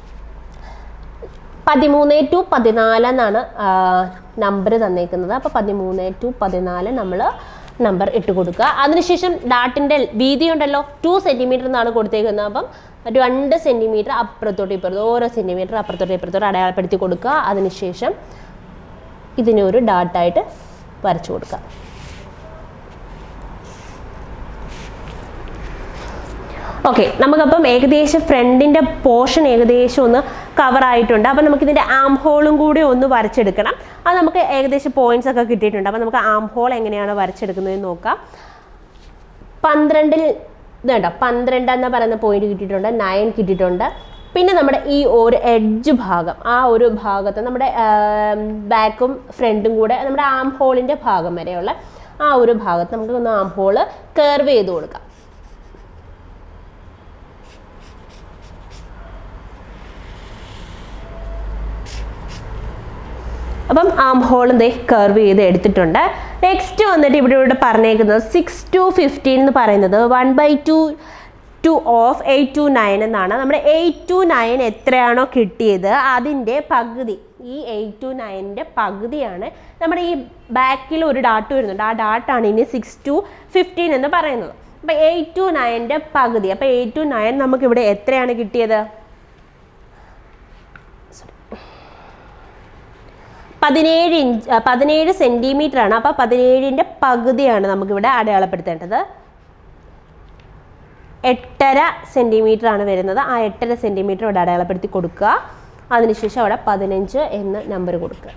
Speaker 1: 13 to 14 എന്നാണ് നമ്പർ തന്നേക്കുന്നത്. അപ്പോൾ 13 to 14 നമ്മൾ നമ്പർ ഇട്ട് കൊടുക്കുക. അതിനുശേഷം ഡാട്ടിൻ്റെ വീതി ഉണ്ടല്ലോ 2 സെൻറ്റിമീറ്റർ എന്നാണ് കൊടുത്തേക്കുന്നത്. അപ്പം 2 സെൻറ്റിമീറ്റർ അപ്പുറത്തോട്ട് ഇപ്പുറത്തോട്ട് ഓരോ സെൻറ്റിമീറ്റർ അപ്പുറത്തോട്ട് ഇപ്പുറത്തോട്ട് അടയാളപ്പെടുത്തി കൊടുക്കുക. അതിനുശേഷം ഇതിനൊരു ഡാട്ടായിട്ട് വരച്ചു കൊടുക്കുക. ഓക്കെ, നമുക്കപ്പം ഏകദേശം ഫ്രണ്ടിൻ്റെ പോർഷൻ ഏകദേശം ഒന്ന് കവറായിട്ടുണ്ട്. അപ്പം നമുക്കിതിൻ്റെ ആം ഹോളും കൂടി ഒന്ന് വരച്ചെടുക്കണം. അത് നമുക്ക് ഏകദേശം പോയിൻറ്റ്സ് ഒക്കെ കിട്ടിയിട്ടുണ്ട്. അപ്പം നമുക്ക് ആം ഹോൾ എങ്ങനെയാണ് വരച്ചെടുക്കുന്നതെന്ന് നോക്കാം. 12 ഇതുണ്ടോ 12 എന്ന് പറയുന്ന പോയിന്റ് കിട്ടിയിട്ടുണ്ട്, 9 കിട്ടിയിട്ടുണ്ട്. പിന്നെ നമ്മുടെ ഈ ഒരു എഡ്ജ് ഭാഗം, ആ ഒരു ഭാഗത്ത് നമ്മുടെ ബാക്കും ഫ്രണ്ടും കൂടെ നമ്മുടെ ആം ഹോളിൻ്റെ ഭാഗം വരെയുള്ള ആ ഒരു ഭാഗത്ത് നമുക്ക് ഒന്ന് ആം ഹോള് കർവ് ചെയ്ത് കൊടുക്കാം. അപ്പം ആം ഹോളും ദേ കർവ് ചെയ്ത് എടുത്തിട്ടുണ്ട്. നെക്സ്റ്റ് വന്നിട്ട് ഇവിടെ പറഞ്ഞേക്കുന്നത് 6 to 15 എന്ന് പറയുന്നത് 1/2 ഓഫ് 8 to 9 എന്നാണ്. നമ്മുടെ 8 to 9 എത്രയാണോ കിട്ടിയത് അതിൻ്റെ പകുതി, ഈ 8 to 9ൻ്റെ പകുതിയാണ് നമ്മുടെ ഈ ബാക്കിൽ ഒരു ഡാട്ട് വരുന്നുണ്ട്. ആ ഡാട്ടാണ് ഇനി 6 to 15 എന്ന് പറയുന്നത്. അപ്പോൾ 8 to 9ൻ്റെ പകുതി. അപ്പോൾ 8 to 9 നമുക്കിവിടെ എത്രയാണ് കിട്ടിയത്? 17 സെൻറ്റിമീറ്റർ ആണ്. അപ്പോൾ 17ൻ്റെ പകുതിയാണ് നമുക്കിവിടെ അടയാളപ്പെടുത്തേണ്ടത്. 8.5 സെൻറ്റിമീറ്റർ ആണ് വരുന്നത്. ആ 8.5 സെൻറ്റിമീറ്റർ ഇവിടെ അടയാളപ്പെടുത്തി കൊടുക്കുക. അതിനുശേഷം അവിടെ 15 എന്ന് നമ്പർ കൊടുക്കുക.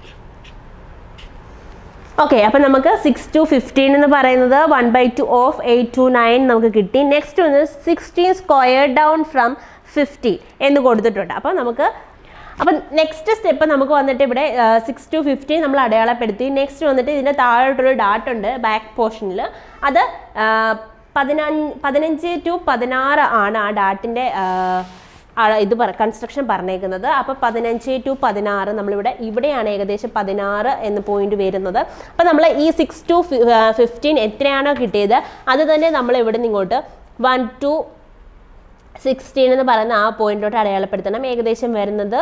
Speaker 1: ഓക്കെ, അപ്പം നമുക്ക് 6 to 15 എന്ന് പറയുന്നത് 1/2 ഓഫ് 8 to 9 നമുക്ക് കിട്ടി. നെക്സ്റ്റ് വന്ന് 16 സ്ക്വയർ ഡൗൺ ഫ്രം 50 എന്ന് കൊടുത്തിട്ടുണ്ട്. അപ്പോൾ നമുക്ക് നെക്സ്റ്റ് സ്റ്റെപ്പ് നമുക്ക് വന്നിട്ട് ഇവിടെ 6 to 15 നമ്മൾ അടയാളപ്പെടുത്തി. നെക്സ്റ്റ് വന്നിട്ട് ഇതിൻ്റെ താഴോട്ടൊരു ഡാട്ട് ഉണ്ട് ബാക്ക് പോർഷനിൽ. അത് 15 to 16 ആണ് ആ ഡാട്ടിൻ്റെ ഇത് കൺസ്ട്രക്ഷൻ പറഞ്ഞേക്കുന്നത്. അപ്പോൾ 15 to 16 നമ്മളിവിടെ ഇവിടെയാണ് ഏകദേശം 16 എന്ന പോയിന്റ് വരുന്നത്. അപ്പോൾ നമ്മൾ ഈ 6 to 15 എത്രയാണോ കിട്ടിയത് അത് തന്നെ നമ്മൾ ഇവിടെ നിന്ന് ഇങ്ങോട്ട് 1 to 16 എന്ന് പറയുന്ന ആ പോയിന്റിലോട്ട് അടയാളപ്പെടുത്തണം. ഏകദേശം വരുന്നത്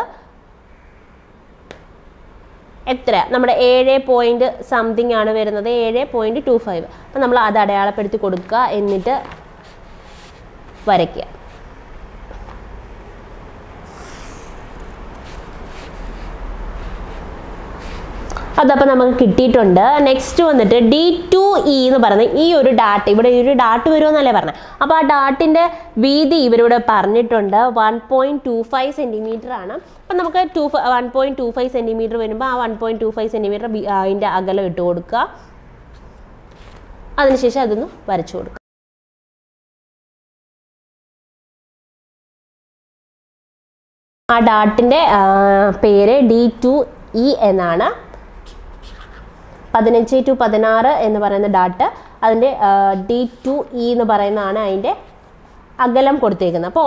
Speaker 1: എത്ര നമ്മുടെ 7 സംതിങ് ആണ് വരുന്നത്, 7.25. അപ്പം നമ്മൾ അത് അടയാളപ്പെടുത്തി കൊടുക്കുക, എന്നിട്ട് വരയ്ക്കുക. അതപ്പോൾ നമുക്ക് കിട്ടിയിട്ടുണ്ട്. നെക്സ്റ്റ് വന്നിട്ട് D2E എന്ന് പറയുന്നത് ഈ ഒരു ഡാട്ട്, ഇവിടെ ഈ ഒരു ഡാട്ട് വരുമെന്നല്ലേ പറഞ്ഞത്. അപ്പോൾ ആ ഡാട്ടിൻ്റെ വീതി ഇവരിവിടെ പറഞ്ഞിട്ടുണ്ട് 1.25 സെൻറ്റിമീറ്റർ ആണ്. അപ്പം നമുക്ക് 1.25 സെൻറ്റിമീറ്റർ വരുമ്പോൾ ആ 1.25 സെൻറ്റിമീറ്റർ അതിൻ്റെ അകലം ഇട്ട് കൊടുക്കുക. അതിനുശേഷം അതൊന്ന് വരച്ചു കൊടുക്കുക. ആ ഡാട്ടിൻ്റെ പേര് D2E എന്നാണ്. 15 to 16 എന്ന് പറയുന്ന ഡാട്ട്, അതിൻ്റെ D2E എന്ന് പറയുന്നതാണ് അതിൻ്റെ അകലം കൊടുത്തേക്കുന്നത്. അപ്പോൾ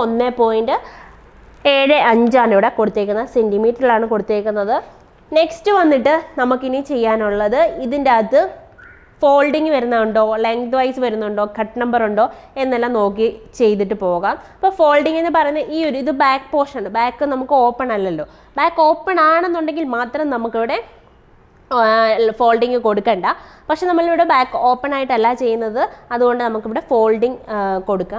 Speaker 1: 1.75 ഇവിടെ കൊടുത്തേക്കുന്നത്, സെൻറ്റിമീറ്ററിലാണ് കൊടുത്തേക്കുന്നത്. നെക്സ്റ്റ് വന്നിട്ട് നമുക്കിനി ചെയ്യാനുള്ളത് ഇതിൻ്റെ അകത്ത് ഫോൾഡിങ് വരുന്നുണ്ടോ, ലെങ്ത് വൈസ് വരുന്നുണ്ടോ, കട്ട് നമ്പർ ഉണ്ടോ എന്നെല്ലാം നോക്കി ചെയ്തിട്ട് പോകാം. അപ്പോൾ ഫോൾഡിങ് എന്ന് പറയുന്നത് ഈ ഒരു ഇത് ബാക്ക് പോർഷൻ, ബാക്ക് നമുക്ക് ഓപ്പൺ അല്ലല്ലോ. ബാക്ക് ഓപ്പൺ ആണെന്നുണ്ടെങ്കിൽ മാത്രം നമുക്കിവിടെ ഫോൾഡിങ് കൊടുക്കണ്ട. പക്ഷെ നമ്മളിവിടെ ബാക്ക് ഓപ്പൺ ആയിട്ടല്ല ചെയ്യുന്നത്, അതുകൊണ്ട് നമുക്കിവിടെ ഫോൾഡിങ് കൊടുക്കാം.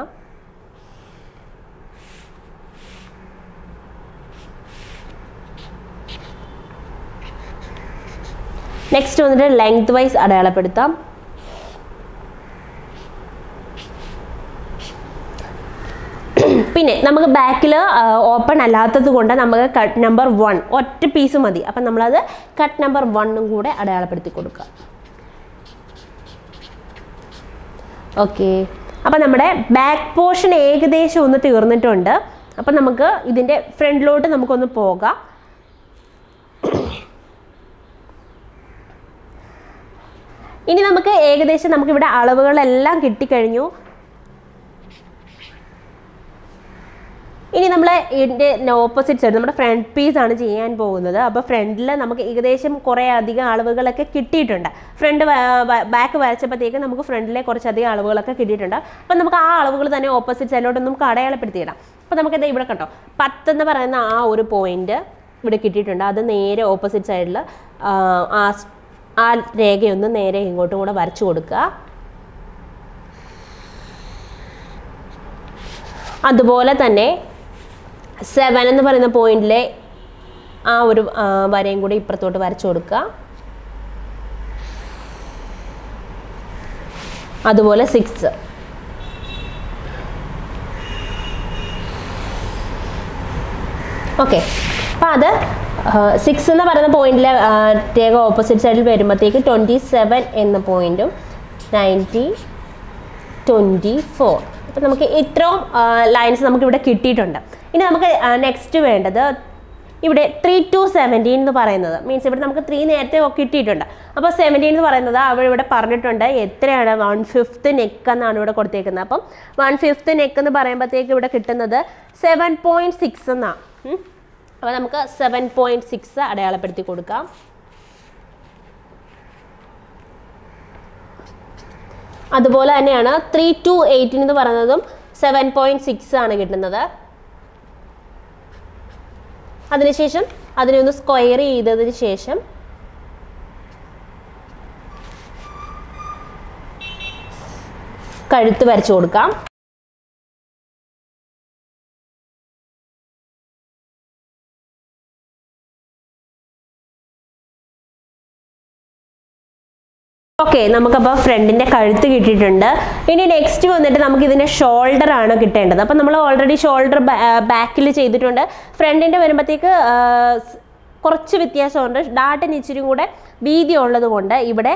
Speaker 1: നെക്സ്റ്റ് വന്നിട്ട് ലെങ്ത് വൈസ് അടയാളപ്പെടുത്താം. പിന്നെ നമുക്ക് ബാക്കിൽ ഓപ്പൺ അല്ലാത്തത് കൊണ്ട് നമുക്ക് കട്ട് നമ്പർ 1 ഒറ്റ പീസ് മതി. അപ്പം നമ്മളത് കട്ട് നമ്പർ 1 കൂടെ അടയാളപ്പെടുത്തി കൊടുക്കുക. ഓക്കെ, അപ്പം നമ്മുടെ ബാക്ക് പോർഷൻ ഏകദേശം ഒന്ന് തീർന്നിട്ടുണ്ട്. അപ്പം നമുക്ക് ഇതിൻ്റെ ഫ്രണ്ടിലോട്ട് നമുക്കൊന്ന് പോകാം. ഇനി നമുക്ക് ഏകദേശം നമുക്കിവിടെ അളവുകളെല്ലാം കിട്ടിക്കഴിഞ്ഞു. ഇനി നമ്മൾ ഇതിൻ്റെ ഓപ്പോസിറ്റ് സൈഡ് നമ്മുടെ ഫ്രണ്ട് പീസാണ് ചെയ്യാൻ പോകുന്നത്. അപ്പോൾ ഫ്രണ്ടിൽ നമുക്ക് ഏകദേശം കുറേ അധികം അളവുകളൊക്കെ കിട്ടിയിട്ടുണ്ട്. ബാക്ക് വരച്ചപ്പോഴത്തേക്ക് നമുക്ക് ഫ്രണ്ടിലെ കുറച്ചധികം അളവുകളൊക്കെ കിട്ടിയിട്ടുണ്ട്. അപ്പം നമുക്ക് ആ അളവുകൾ തന്നെ ഓപ്പോസിറ്റ് സൈഡിലോട്ട് നമുക്ക് അടയാളപ്പെടുത്തിയിടാം. അപ്പോൾ നമുക്കിത് ഇവിടെ കണ്ടോ 10 എന്ന് പറയുന്ന ആ ഒരു പോയിന്റ് ഇവിടെ കിട്ടിയിട്ടുണ്ട്. അത് നേരെ ഓപ്പോസിറ്റ് സൈഡിൽ ആ രേഖയൊന്ന് നേരെ ഇങ്ങോട്ടും കൂടെ വരച്ചു കൊടുക്കുക. അതുപോലെ തന്നെ 7 എന്ന് പറയുന്ന പോയിന്റിലെ ആ ഒരു വരയും കൂടി ഇപ്പുറത്തോട്ട് വരച്ചു കൊടുക്കുക. അതുപോലെ 6. ഓക്കെ, അപ്പം അത് 6 എന്ന് പറയുന്ന പോയിന്റിലെ രേഖ ഓപ്പോസിറ്റ് സൈഡിൽ വരുമ്പോഴത്തേക്ക് 27 എന്ന പോയിന്റും 90, 24. അപ്പം നമുക്ക് ഇത്രയും ലൈൻസ് നമുക്കിവിടെ കിട്ടിയിട്ടുണ്ട്. ഇനി നമുക്ക് നെക്സ്റ്റ് വേണ്ടത് ഇവിടെ 3 to 17 എന്ന് പറയുന്നത് മീൻസ് ഇവിടെ നമുക്ക് 3 നേരത്തെ കിട്ടിയിട്ടുണ്ട്. അപ്പോൾ 17 എന്ന് പറയുന്നത് ഇവിടെ പറഞ്ഞിട്ടുണ്ട് എത്രയാണ് 1/5 നെക്ക് എന്നാണ് ഇവിടെ കൊടുത്തേക്കുന്നത്. അപ്പം 1/5 നെക്ക് എന്ന് പറയുമ്പോഴത്തേക്ക് ഇവിടെ കിട്ടുന്നത് 7.6 എന്നാണ്. അപ്പോൾ നമുക്ക് 7.6 അടയാളപ്പെടുത്തി കൊടുക്കാം. അതുപോലെ തന്നെയാണ് 3 to 18 എന്ന് പറയുന്നതും 7.6 ആണ് കിട്ടുന്നത്. അതിനുശേഷം അതിനെ ഒന്ന് സ്ക്വയർ ചെയ്തതിന് ശേഷം കഴുത്ത് വരച്ചു കൊടുക്കാം. ഓക്കെ, നമുക്കപ്പോൾ ഫ്രണ്ടിൻ്റെ കഴുത്ത് കിട്ടിയിട്ടുണ്ട്. ഇനി നെക്സ്റ്റ് വന്നിട്ട് നമുക്ക് ഇതിൻ്റെ ഷോൾഡർ ആണ് കിട്ടേണ്ടത്. അപ്പം നമ്മൾ ഓൾറെഡി ഷോൾഡർ ബാക്കിൽ ചെയ്തിട്ടുണ്ട്. ഫ്രണ്ടിൻ്റെ വരുമ്പോഴത്തേക്ക് കുറച്ച് വ്യത്യാസമുണ്ട്. ഡാട്ടിന് ഇച്ചിരി കൂടെ വീതി ഉള്ളത് കൊണ്ട് ഇവിടെ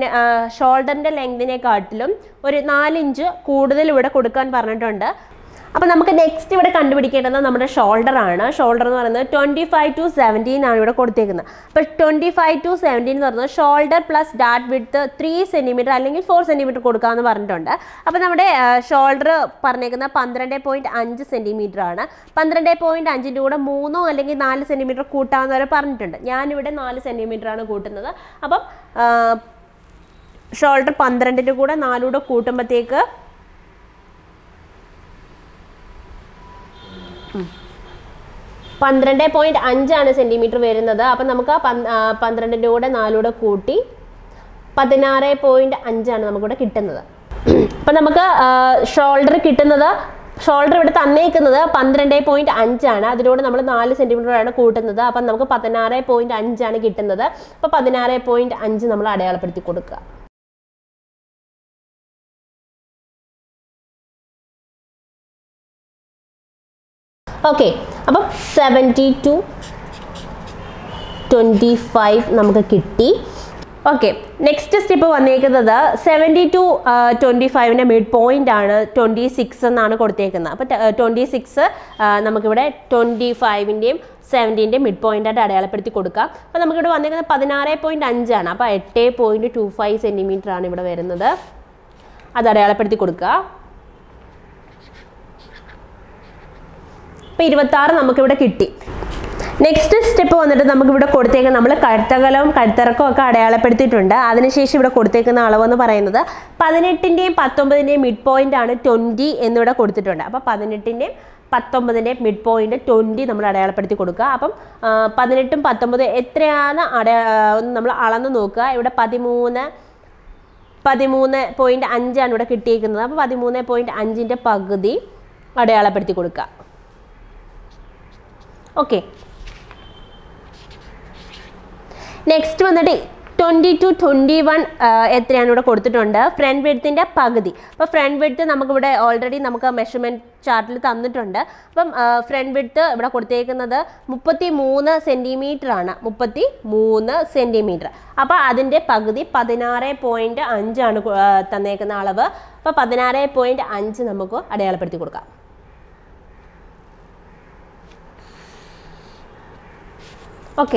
Speaker 1: ഷോൾഡറിൻ്റെ ലെങ്തിനെക്കാട്ടിലും ഒരു 4 ഇഞ്ച് കൂടുതൽ ഇവിടെ കൊടുക്കാൻ പറഞ്ഞിട്ടുണ്ട്. അപ്പോൾ നമുക്ക് നെക്സ്റ്റ് ഇവിടെ കണ്ടുപിടിക്കേണ്ടത് നമ്മുടെ ഷോൾഡർ ആണ്. ഷോൾഡർ എന്ന് പറയുന്നത് 25 to 17 ആണ് ഇവിടെ കൊടുത്തേക്കുന്നത്. അപ്പോൾ 25 to 17 എന്ന് പറയുന്നത് shoulder plus dart width 3 centimetre അല്ലെങ്കിൽ 4 സെൻറ്റിമീറ്റർ കൊടുക്കാമെന്ന് പറഞ്ഞിട്ടുണ്ട്. അപ്പോൾ നമ്മുടെ ഷോൾഡർ പറഞ്ഞേക്കുന്നത് 12.5 സെൻറ്റിമീറ്റർ ആണ്. 12.5ൻ്റെ കൂടെ 3 അല്ലെങ്കിൽ 4 സെൻറ്റിമീറ്റർ കൂട്ടാമെന്ന് പറഞ്ഞിട്ടുണ്ട്. ഞാനിവിടെ 4 സെൻറ്റിമീറ്റർ ആണ് കൂട്ടുന്നത്. അപ്പം ഷോൾഡർ 12ൻ്റെ കൂടെ 4 കൂടെ കൂട്ടുമ്പോഴത്തേക്ക് 12.5 സെൻറ്റിമീറ്റർ വരുന്നത്. അപ്പം നമുക്ക് 12ൻ്റെ കൂടെ 4 കൂടെ കൂട്ടി 16.5 നമുക്കിവിടെ കിട്ടുന്നത്. അപ്പം നമുക്ക് ഷോൾഡർ കിട്ടുന്നത്, ഷോൾഡർ ഇവിടെ തന്നേക്കുന്നത് 12.5 ആണ്. അതിലൂടെ നമ്മൾ 4 സെൻറ്റിമീറ്ററാണ് കൂട്ടുന്നത്. അപ്പം നമുക്ക് 16.5 കിട്ടുന്നത്. അപ്പോൾ 16.5 നമ്മൾ അടയാളപ്പെടുത്തി കൊടുക്കുക. ഓക്കെ, അപ്പം 70 to 25 നമുക്ക് കിട്ടി. ഓക്കെ, നെക്സ്റ്റ് സ്റ്റെപ്പ് വന്നേക്കുന്നത് 70 to 25ൻ്റെ മിഡ് പോയിൻ്റ് ആണ് 26 എന്നാണ് കൊടുത്തേക്കുന്നത്. അപ്പോൾ 26 നമുക്കിവിടെ 25ൻ്റെയും 17ൻ്റെയും മിഡ് പോയിൻ്റായിട്ട് അടയാളപ്പെടുത്തി കൊടുക്കാം. അപ്പോൾ നമുക്കിവിടെ വന്നേക്കുന്നത് 16.5 ആണ്. അപ്പോൾ 8.25 സെൻറ്റിമീറ്റർ ആണ് ഇവിടെ വരുന്നത്. അത് അടയാളപ്പെടുത്തി കൊടുക്കുക. അപ്പോൾ 26 നമുക്കിവിടെ കിട്ടി. നെക്സ്റ്റ് സ്റ്റെപ്പ് വന്നിട്ട് നമുക്കിവിടെ കൊടുത്തേക്കുന്ന നമ്മൾ കഴുത്തകലവും കഴുത്തിറക്കവും ഒക്കെ അടയാളപ്പെടുത്തിയിട്ടുണ്ട്. അതിനുശേഷം ഇവിടെ കൊടുത്തേക്കുന്ന അളവെന്ന് പറയുന്നത് 18ൻ്റെയും 19ൻ്റെയും മിഡ് പോയിൻ്റ് ആണ് 20 എന്നിവിടെ കൊടുത്തിട്ടുണ്ട്. അപ്പോൾ 18ൻ്റെയും 19ൻ്റെയും മിഡ് പോയിൻ്റ് 20 നമ്മൾ അടയാളപ്പെടുത്തി കൊടുക്കുക. അപ്പം 18ഉം 19 എത്രയാണ് നമ്മൾ അളന്ന് നോക്കുക. ഇവിടെ 13.5 ആണ് ഇവിടെ കിട്ടിയിരിക്കുന്നത്. അപ്പോൾ 13.5ൻ്റെ പകുതി അടയാളപ്പെടുത്തി കൊടുക്കുക. ഓക്കെ, നെക്സ്റ്റ് വന്നിട്ട് 20 to 21 എത്രയാണ് ഇവിടെ കൊടുത്തിട്ടുണ്ട്. ഫ്രണ്ട് വിഡ്ത്തിൻ്റെ പകുതി. അപ്പോൾ ഫ്രണ്ട് വിഡ്ത്ത് നമുക്കിവിടെ ഓൾറെഡി നമുക്ക് മെഷർമെൻറ്റ് ചാർട്ടിൽ തന്നിട്ടുണ്ട്. അപ്പം ഫ്രണ്ട് വിഡ്ത്ത് ഇവിടെ കൊടുത്തേക്കുന്നത് 33 സെൻറ്റിമീറ്റർ ആണ്. 33 സെൻറ്റിമീറ്റർ. അപ്പോൾ അതിൻ്റെ പകുതി 16.5 ആണ് തന്നേക്കുന്ന അളവ്. അപ്പോൾ 16.5 നമുക്ക് അടയാളപ്പെടുത്തി കൊടുക്കാം. ഓക്കെ,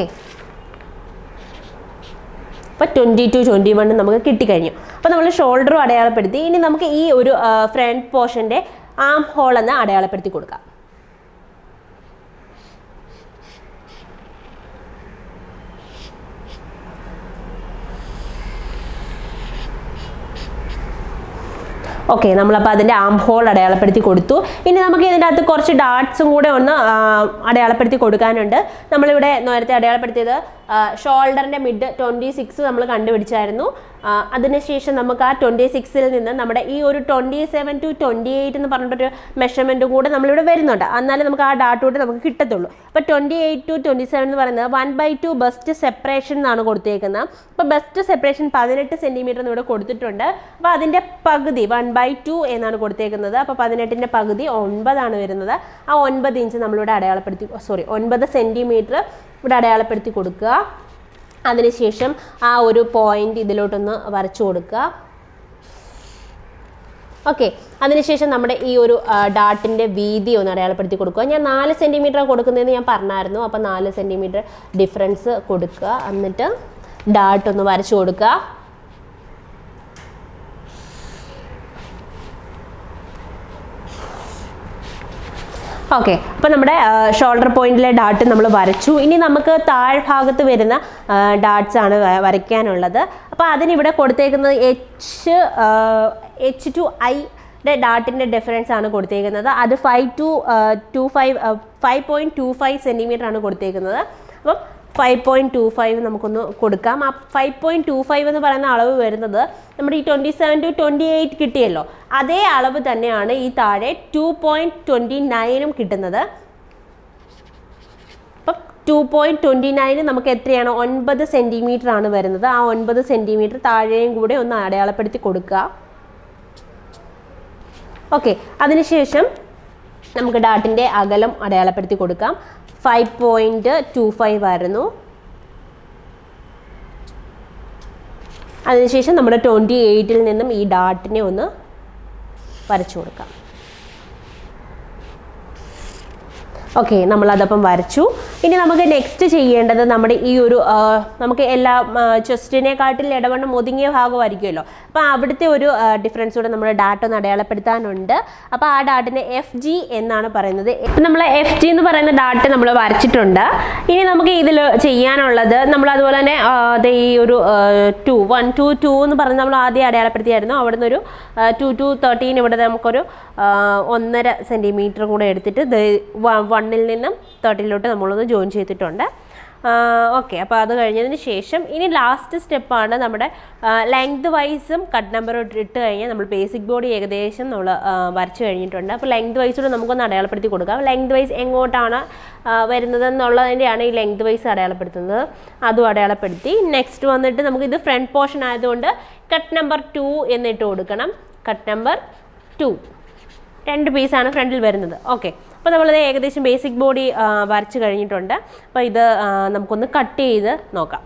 Speaker 1: അപ്പോൾ 20 to 21 നമുക്ക് കിട്ടിക്കഴിഞ്ഞു. അപ്പോൾ നമ്മൾ ഷോൾഡറും അടയാളപ്പെടുത്തി. ഇനി നമുക്ക് ഈ ഒരു ഫ്രണ്ട് പോർഷൻ്റെ ആം ഹോൾ എന്ന് അടയാളപ്പെടുത്തി കൊടുക്കാം. ഓക്കെ, നമ്മളപ്പോൾ അതിൻ്റെ ആം ഹോൾ അടയാളപ്പെടുത്തി കൊടുത്തു. ഇനി നമുക്ക് ഇതിൻ്റെ അകത്ത് കുറച്ച് ഡാട്ട്സും കൂടെ ഒന്ന് അടയാളപ്പെടുത്തി കൊടുക്കാനുണ്ട്. നമ്മളിവിടെ നേരത്തെ അടയാളപ്പെടുത്തിയത് ഷോൾഡറിൻ്റെ മിഡ് 26 നമ്മൾ കണ്ടുപിടിച്ചായിരുന്നു. അതിനുശേഷം നമുക്ക് ആ 26ൽ നിന്ന് നമ്മുടെ ഈ ഒരു 27 to 28 എന്ന് പറഞ്ഞിട്ടൊരു മെഷർമെൻറ്റും കൂടെ നമ്മളിവിടെ വരുന്നുണ്ട്. എന്നാലും നമുക്ക് ആ ഡാട്ട് കൂടെ നമുക്ക് കിട്ടത്തുള്ളൂ. അപ്പോൾ 28 to 27 എന്ന് പറയുന്നത് 1/2 ബെസ്റ്റ് സെപ്പറേഷൻ എന്നാണ് കൊടുത്തേക്കുന്നത്. അപ്പോൾ ബെസ്റ്റ് സെപ്പറേഷൻ 18 സെൻറ്റിമീറ്റർ ഇവിടെ കൊടുത്തിട്ടുണ്ട്. അപ്പോൾ അതിൻ്റെ പകുതി 1/2 എന്നാണ് കൊടുത്തേക്കുന്നത്. അപ്പോൾ 18ൻ്റെ പകുതി 9 ആണ് വരുന്നത്. ആ 9 ഇഞ്ച് നമ്മളിവിടെ അടയാളപ്പെടുത്തി 9 സെൻറ്റിമീറ്റർ ഇവിടെ അടയാളപ്പെടുത്തി കൊടുക്കുക. അതിനുശേഷം ആ ഒരു പോയിന്റ് ഇതിലോട്ടൊന്ന് വരച്ചു കൊടുക്കുക. ഓക്കെ, അതിനുശേഷം നമ്മുടെ ഈ ഒരു ഡാട്ടിൻ്റെ വീതി ഒന്ന് അടയാളപ്പെടുത്തി കൊടുക്കുക. ഞാൻ 4 സെൻറ്റിമീറ്റർ കൊടുക്കുന്നതെന്ന് ഞാൻ പറഞ്ഞായിരുന്നു. അപ്പോൾ 4 സെൻറ്റിമീറ്റർ ഡിഫറൻസ് കൊടുക്കുക. എന്നിട്ട് ഡാട്ട് ഒന്ന് വരച്ചു കൊടുക്കുക. ഓക്കെ, അപ്പോൾ നമ്മുടെ ഷോൾഡർ പോയിന്റിലെ ഡാട്ട് നമ്മൾ വരച്ചു. ഇനി നമുക്ക് താഴ്ഭാഗത്ത് വരുന്ന ഡാട്ട്സ് ആണ് വരയ്ക്കാനുള്ളത്. അപ്പോൾ അതിനിവിടെ കൊടുത്തേക്കുന്നത് H to I ഡാട്ടിൻ്റെ ഡിഫറൻസ് ആണ് കൊടുത്തേക്കുന്നത്. അത് 5.25 സെൻറ്റിമീറ്റർ ആണ് കൊടുത്തേക്കുന്നത്. അപ്പം 5.25 നമുക്കൊന്ന് കൊടുക്കാം. ആ 5.25 എന്ന് പറയുന്ന അളവ് വരുന്നത് നമ്മുടെ ഈ 27 to 28 കിട്ടിയല്ലോ, അതേ അളവ് തന്നെയാണ് ഈ താഴെ 2.29 കിട്ടുന്നത്. അപ്പം 2.29 നമുക്ക് എത്രയാണ് 9 സെൻറ്റിമീറ്റർ ആണ് വരുന്നത്. ആ 9 സെൻറ്റിമീറ്റർ താഴെയും കൂടെ ഒന്ന് അടയാളപ്പെടുത്തി കൊടുക്കുക. ഓക്കെ, അതിനുശേഷം നമുക്ക് ഡാട്ടിൻ്റെ അകലം അടയാളപ്പെടുത്തി കൊടുക്കാം. 5.25 ആയിരുന്നു. അതിനുശേഷം നമ്മുടെ 28ൽ നിന്നും ഈ ഡാട്ടിനെ ഒന്ന് വരച്ചു കൊടുക്കാം. ഓക്കെ, നമ്മളതപ്പം വരച്ചു. ഇനി നമുക്ക് നെക്സ്റ്റ് ചെയ്യേണ്ടത് നമ്മുടെ ഈ ഒരു നമുക്ക് എല്ലാ ചെസ്റ്റിനെക്കാട്ടിൽ ഇടവണ്ണം ഒതുങ്ങിയ ഭാഗമായിരിക്കുമല്ലോ. അപ്പോൾ അവിടുത്തെ ഒരു ഡിഫറൻസ് കൂടെ നമ്മൾ ഡാറ്റ ഒന്ന് അടയാളപ്പെടുത്താനുണ്ട്. അപ്പോൾ ആ ഡാറ്റിനെ FG എന്നാണ് പറയുന്നത്. ഇപ്പം നമ്മൾ FG എന്ന് പറയുന്ന ഡാറ്റ നമ്മൾ വരച്ചിട്ടുണ്ട്. ഇനി നമുക്ക് ഇതിൽ ചെയ്യാനുള്ളത് നമ്മൾ അതുപോലെ തന്നെ ഈ ഒരു 2 1 2 2 എന്ന് പറഞ്ഞ് നമ്മൾ ആദ്യം അടയാളപ്പെടുത്തിയായിരുന്നു. അവിടെ നിന്നൊരു 2 to 13 ഇവിടെ നമുക്കൊരു 1.5 സെൻറ്റിമീറ്റർ കൂടെ എടുത്തിട്ട് 1-ൽ നിന്നും 13-ലോട്ട് നമ്മളൊന്ന് ജോയിൻ ചെയ്തിട്ടുണ്ട്. ഓക്കെ, അപ്പോൾ അത് കഴിഞ്ഞതിന് ശേഷം ഇനി ലാസ്റ്റ് സ്റ്റെപ്പാണ് നമ്മുടെ ലെങ്ത് വൈസും കട്ട് നമ്പറും ഇട്ട് കഴിഞ്ഞാൽ നമ്മൾ ബേസിക് ബോഡി ഏകദേശം നമ്മൾ വരച്ച് കഴിഞ്ഞിട്ടുണ്ട്. അപ്പോൾ ലെങ്ത് വൈസൂടെ നമുക്കൊന്ന് അടയാളപ്പെടുത്തി കൊടുക്കാം. ലെങ്ത് വൈസ് എങ്ങോട്ടാണ് വരുന്നത് എന്നുള്ളതിൻ്റെയാണ് ഈ ലെങ്ത് വൈസ് അടയാളപ്പെടുത്തുന്നത്. അതും അടയാളപ്പെടുത്തി. നെക്സ്റ്റ് വന്നിട്ട് നമുക്കിത് ഫ്രണ്ട് പോർഷൻ ആയതുകൊണ്ട് കട്ട് നമ്പർ 2 എന്നിട്ട് കൊടുക്കണം. കട്ട് നമ്പർ 2 2 പീസാണ് ഫ്രണ്ടിൽ വരുന്നത്. ഓക്കെ, അപ്പോൾ നമ്മളത് ഏകദേശം ബേസിക് ബോഡി വരച്ച് കഴിഞ്ഞിട്ടുണ്ട്. അപ്പോൾ ഇത് നമുക്കൊന്ന് കട്ട് ചെയ്ത് നോക്കാം.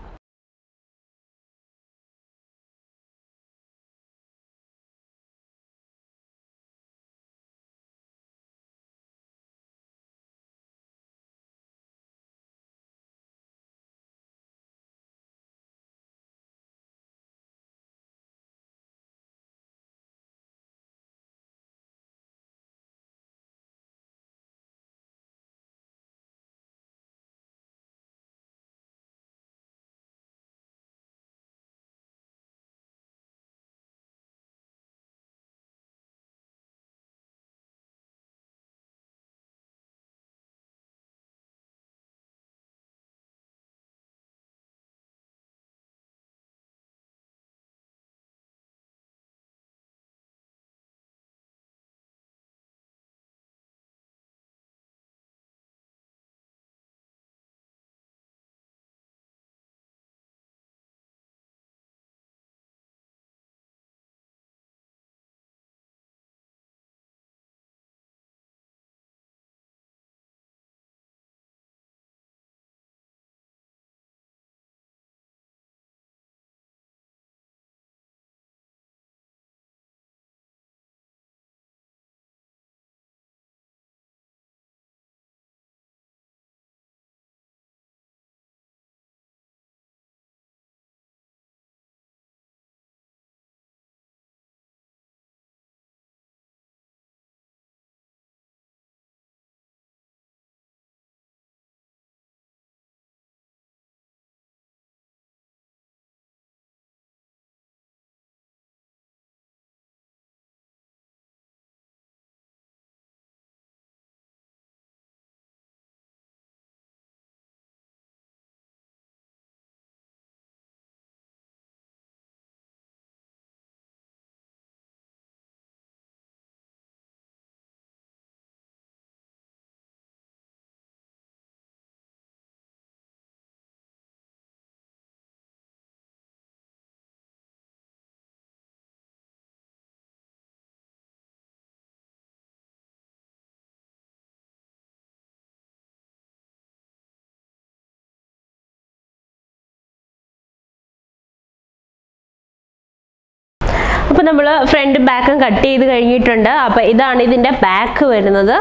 Speaker 1: അപ്പോൾ നമ്മൾ ഫ്രണ്ട് ബാക്കും കട്ട് ചെയ്ത് കഴിഞ്ഞിട്ടുണ്ട്. അപ്പോൾ ഇതാണ് ഇതിൻ്റെ ബാക്ക് വരുന്നത്.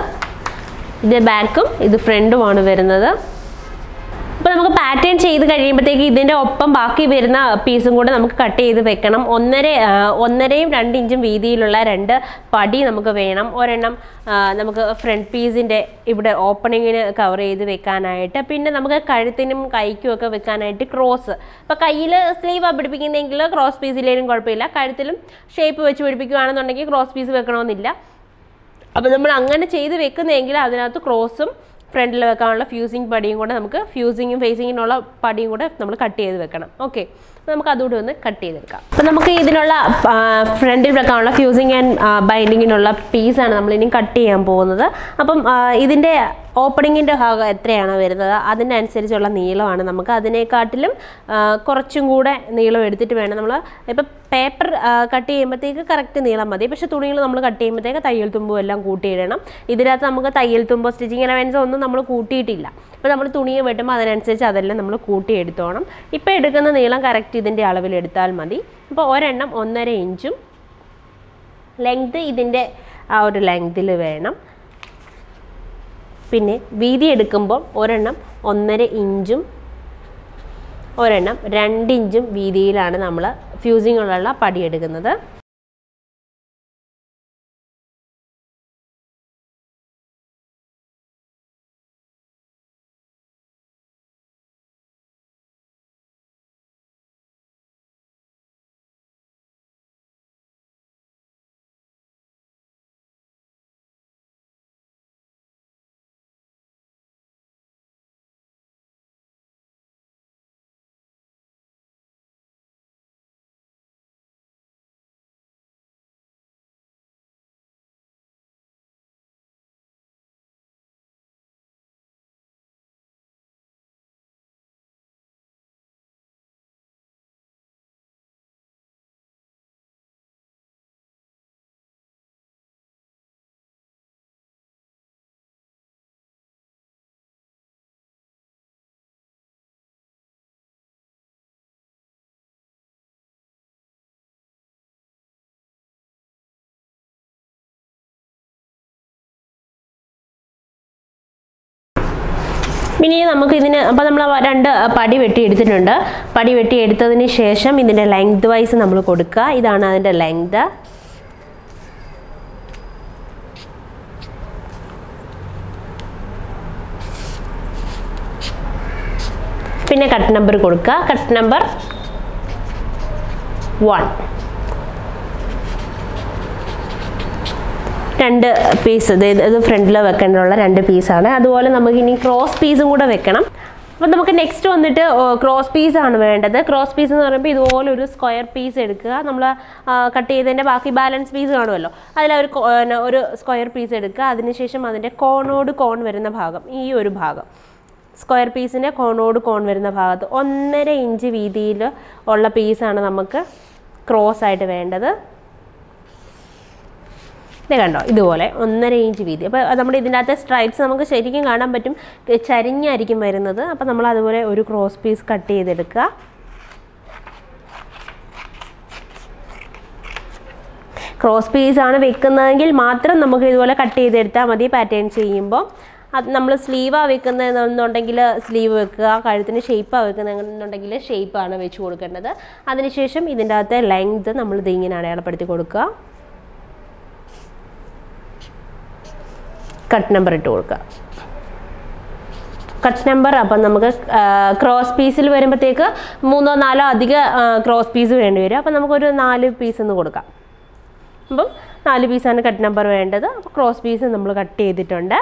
Speaker 1: ഇത് ബാക്കും ഇത് ഫ്രണ്ടുമാണ് വരുന്നത്. അപ്പോൾ നമുക്ക് പാറ്റേൺ ചെയ്ത് കഴിയുമ്പോഴത്തേക്ക് ഇതിൻ്റെ ഒപ്പം ബാക്കി വരുന്ന പീസും കൂടെ നമുക്ക് കട്ട് ചെയ്ത് വെക്കണം. 1.5-യും 2 ഇഞ്ചും വീതിയിലുള്ള 2 പടി നമുക്ക് വേണം. ഒരെണ്ണം നമുക്ക് ഫ്രണ്ട് പീസിൻ്റെ ഇവിടെ ഓപ്പണിങ്ങിന് കവർ ചെയ്ത് വെക്കാനായിട്ട്, പിന്നെ നമുക്ക് കഴുത്തിനും കൈക്കും ഒക്കെ വെക്കാനായിട്ട് ക്രോസ്. ഇപ്പോൾ കയ്യിൽ സ്ലീവ് പിടിപ്പിക്കുന്നെങ്കിൽ ക്രോസ് പീസിലേലും കുഴപ്പമില്ല. കഴുത്തിലും ഷേപ്പ് വെച്ച് പിടിപ്പിക്കുകയാണെന്നുണ്ടെങ്കിൽ ക്രോസ് പീസ് വെക്കണമെന്നില്ല. അപ്പോൾ നമ്മൾ അങ്ങനെ ചെയ്ത് വെക്കുന്നതെങ്കിൽ അതിനകത്ത് ക്രോസും ഫ്രണ്ടിൽ വെക്കാനുള്ള ഫ്യൂസിങ് പടിയും കൂടെ നമുക്ക് ഫ്യൂസിങ്ങും ഫേസിങ്ങിനുള്ള പടിയും കൂടെ നമ്മൾ കട്ട് ചെയ്ത് വെക്കണം. ഓക്കെ, നമുക്ക് അതുകൂടി ഒന്ന് കട്ട് ചെയ്തെടുക്കാം. അപ്പോൾ നമുക്ക് ഇതിനുള്ള ഫ്രണ്ടിൽ വെക്കാനുള്ള ഫ്യൂസിങ് ആൻഡ് ബൈൻഡിങ്ങിനുള്ള പീസാണ് നമ്മളിനി കട്ട് ചെയ്യാൻ പോകുന്നത്. അപ്പം ഇതിൻ്റെ ഓപ്പണിങ്ങിൻ്റെ ഭാഗം എത്രയാണോ വരുന്നത് അതിനനുസരിച്ചുള്ള നീളമാണ് നമുക്ക്. അതിനെക്കാട്ടിലും കുറച്ചും കൂടെ നീളം എടുത്തിട്ട് വേണം നമ്മൾ. ഇപ്പം പേപ്പർ കട്ട് ചെയ്യുമ്പോഴത്തേക്ക് കറക്റ്റ് നീളം മതി. പക്ഷേ തുണികൾ നമ്മൾ കട്ട് ചെയ്യുമ്പോഴത്തേക്ക് തയ്യൽ തുമ്പും എല്ലാം കൂട്ടിയിടണം. ഇതിനകത്ത് നമുക്ക് തയ്യൽ തുമ്പോ സ്റ്റിച്ചിങ് അലവൻസോ ഒന്നും നമ്മൾ കൂട്ടിയിട്ടില്ല. അപ്പോൾ നമ്മൾ തുണിയെ വെട്ടുമ്പോൾ അതിനനുസരിച്ച് അതെല്ലാം നമ്മൾ കൂട്ടിയെടുത്തോണം. ഇപ്പോൾ എടുക്കുന്ന നീളം കറക്റ്റ് ഇതിൻ്റെ അളവിലെടുത്താൽ മതി. അപ്പോൾ ഒരെണ്ണം 1.5 ഇഞ്ചും ലെങ്ത് ഇതിൻ്റെ ആ ഒരു ലെങ്തിൽ വേണം. പിന്നെ വീതി എടുക്കുമ്പോൾ ഒരെണ്ണം 1.5 ഇഞ്ചും ഒരെണ്ണം 2 ഇഞ്ചും വീതിയിലാണ് നമ്മൾ ഫ്യൂസിങ്ങിലുള്ള പടി എടുക്കുന്നത്. ഇനി നമുക്ക് ഇതിന് അപ്പോൾ നമ്മൾ 2 പടി വെട്ടി എടുത്തിട്ടുണ്ട്. പടി വെട്ടി എടുത്തതിന് ശേഷം ഇതിൻ്റെ ലെങ്ത് വൈസ് നമ്മൾ കൊടുക്കുക. ഇതാണ് അതിൻ്റെ ലെങ്ത്. പിന്നെ കട്ട് നമ്പർ കൊടുക്കുക. Cut number 1. 2 പീസ് ഇത് ഫ്രണ്ടിൽ വെക്കാനുള്ള 2 പീസാണ്. അതുപോലെ നമുക്ക് ഇനി ക്രോസ് പീസും കൂടെ വെക്കണം. അപ്പോൾ നമുക്ക് നെക്സ്റ്റ് വന്നിട്ട് ക്രോസ് പീസാണ് വേണ്ടത്. ക്രോസ് പീസ് എന്ന് പറയുമ്പോൾ ഇതുപോലെ ഒരു സ്ക്വയർ പീസ് എടുക്കുക. നമ്മൾ കട്ട് ചെയ്തതിൻ്റെ ബാക്കി ബാലൻസ് പീസ് കാണുമല്ലോ, ഒരു സ്ക്വയർ പീസ് എടുക്കുക. അതിനുശേഷം അതിൻ്റെ കോണോട് കോൺ വരുന്ന ഭാഗം, ഈ ഒരു ഭാഗം സ്ക്വയർ പീസിൻ്റെ കോണോട് കോൺ വരുന്ന ഭാഗത്ത് 1.5 ഇഞ്ച് വീതിയിൽ ഉള്ള പീസാണ് നമുക്ക് ക്രോസ് ആയിട്ട് വേണ്ടത്. ഇത് കണ്ടോ, ഇതുപോലെ 1.5 ഇഞ്ച് വീതി. അപ്പോൾ നമ്മുടെ ഇതിൻ്റെ അകത്തെ സ്ട്രൈപ്സ് നമുക്ക് ശരിക്കും കാണാൻ പറ്റും, ചരിഞ്ഞായിരിക്കും വരുന്നത്. അപ്പോൾ നമ്മൾ അതുപോലെ ഒരു ക്രോസ് പീസ് കട്ട് ചെയ്തെടുക്കുക. ക്രോസ് പീസാണ് വെക്കുന്നതെങ്കിൽ മാത്രം നമുക്ക് ഇതുപോലെ കട്ട് ചെയ്തെടുത്താൽ മതി. പാറ്റേൺ ചെയ്യുമ്പോൾ അത് നമ്മൾ സ്ലീവാണ് വെക്കുന്നതെന്നുണ്ടെങ്കിൽ സ്ലീവ് വെക്കുക, കഴുത്തിന് ഷേപ്പാണ് വെക്കുന്നതെന്നുണ്ടെങ്കിൽ ഷേപ്പാണ് വെച്ച് കൊടുക്കേണ്ടത്. അതിനുശേഷം ഇതിൻ്റെ അകത്തെ ലെങ്ത് നമ്മൾ ഇതിങ്ങനെ അടയാളപ്പെടുത്തി കൊടുക്കുക. കട്ട് നമ്പർ ഇട്ട് കൊടുക്കുക. കട്ട് നമ്പർ അപ്പം നമുക്ക് ക്രോസ് പീസിൽ വരുമ്പോഴത്തേക്ക് 3 or 4 അധിക ക്രോസ് പീസ് വേണ്ടി വരും. അപ്പം നമുക്കൊരു 4 പീസ് ഒന്ന് കൊടുക്കാം. അപ്പം 4 പീസാണ് കട്ട് നമ്പർ വേണ്ടത്. അപ്പോൾ ക്രോസ് പീസ് നമ്മൾ കട്ട് ചെയ്തിട്ടുണ്ട്.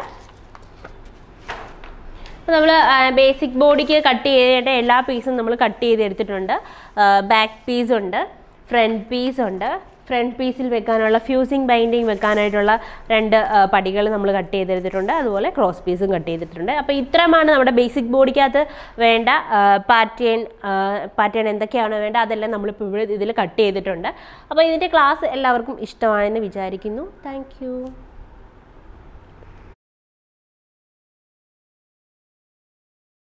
Speaker 1: നമ്മൾ ബേസിക് ബോഡിക്ക് കട്ട് ചെയ്യേണ്ട എല്ലാ പീസും നമ്മൾ കട്ട് ചെയ്തെടുത്തിട്ടുണ്ട്. ബാക്ക് പീസുണ്ട്, ഫ്രണ്ട് പീസുണ്ട്. ഫ്രണ്ട് പീസിൽ വെക്കാനുള്ള ഫ്യൂസിങ് ബൈൻഡിങ് വെക്കാനായിട്ടുള്ള 2 പടികൾ നമ്മൾ കട്ട് ചെയ്തെടുത്തിട്ടുണ്ട്. അതുപോലെ ക്രോസ് പീസും കട്ട് ചെയ്തിട്ടുണ്ട്. അപ്പോൾ ഇത്രയുമാണ് നമ്മുടെ ബേസിക് ബോഡിക്കകത്ത് വേണ്ട പാറ്റേൺ എന്തൊക്കെയാണ് വേണ്ട അതെല്ലാം നമ്മളിപ്പോൾ ഇവിടെ ഇതിൽ കട്ട് ചെയ്തിട്ടുണ്ട്. അപ്പോൾ ഇതിൻ്റെ ക്ലാസ് എല്ലാവർക്കും ഇഷ്ടമായെന്ന് വിചാരിക്കുന്നു. താങ്ക്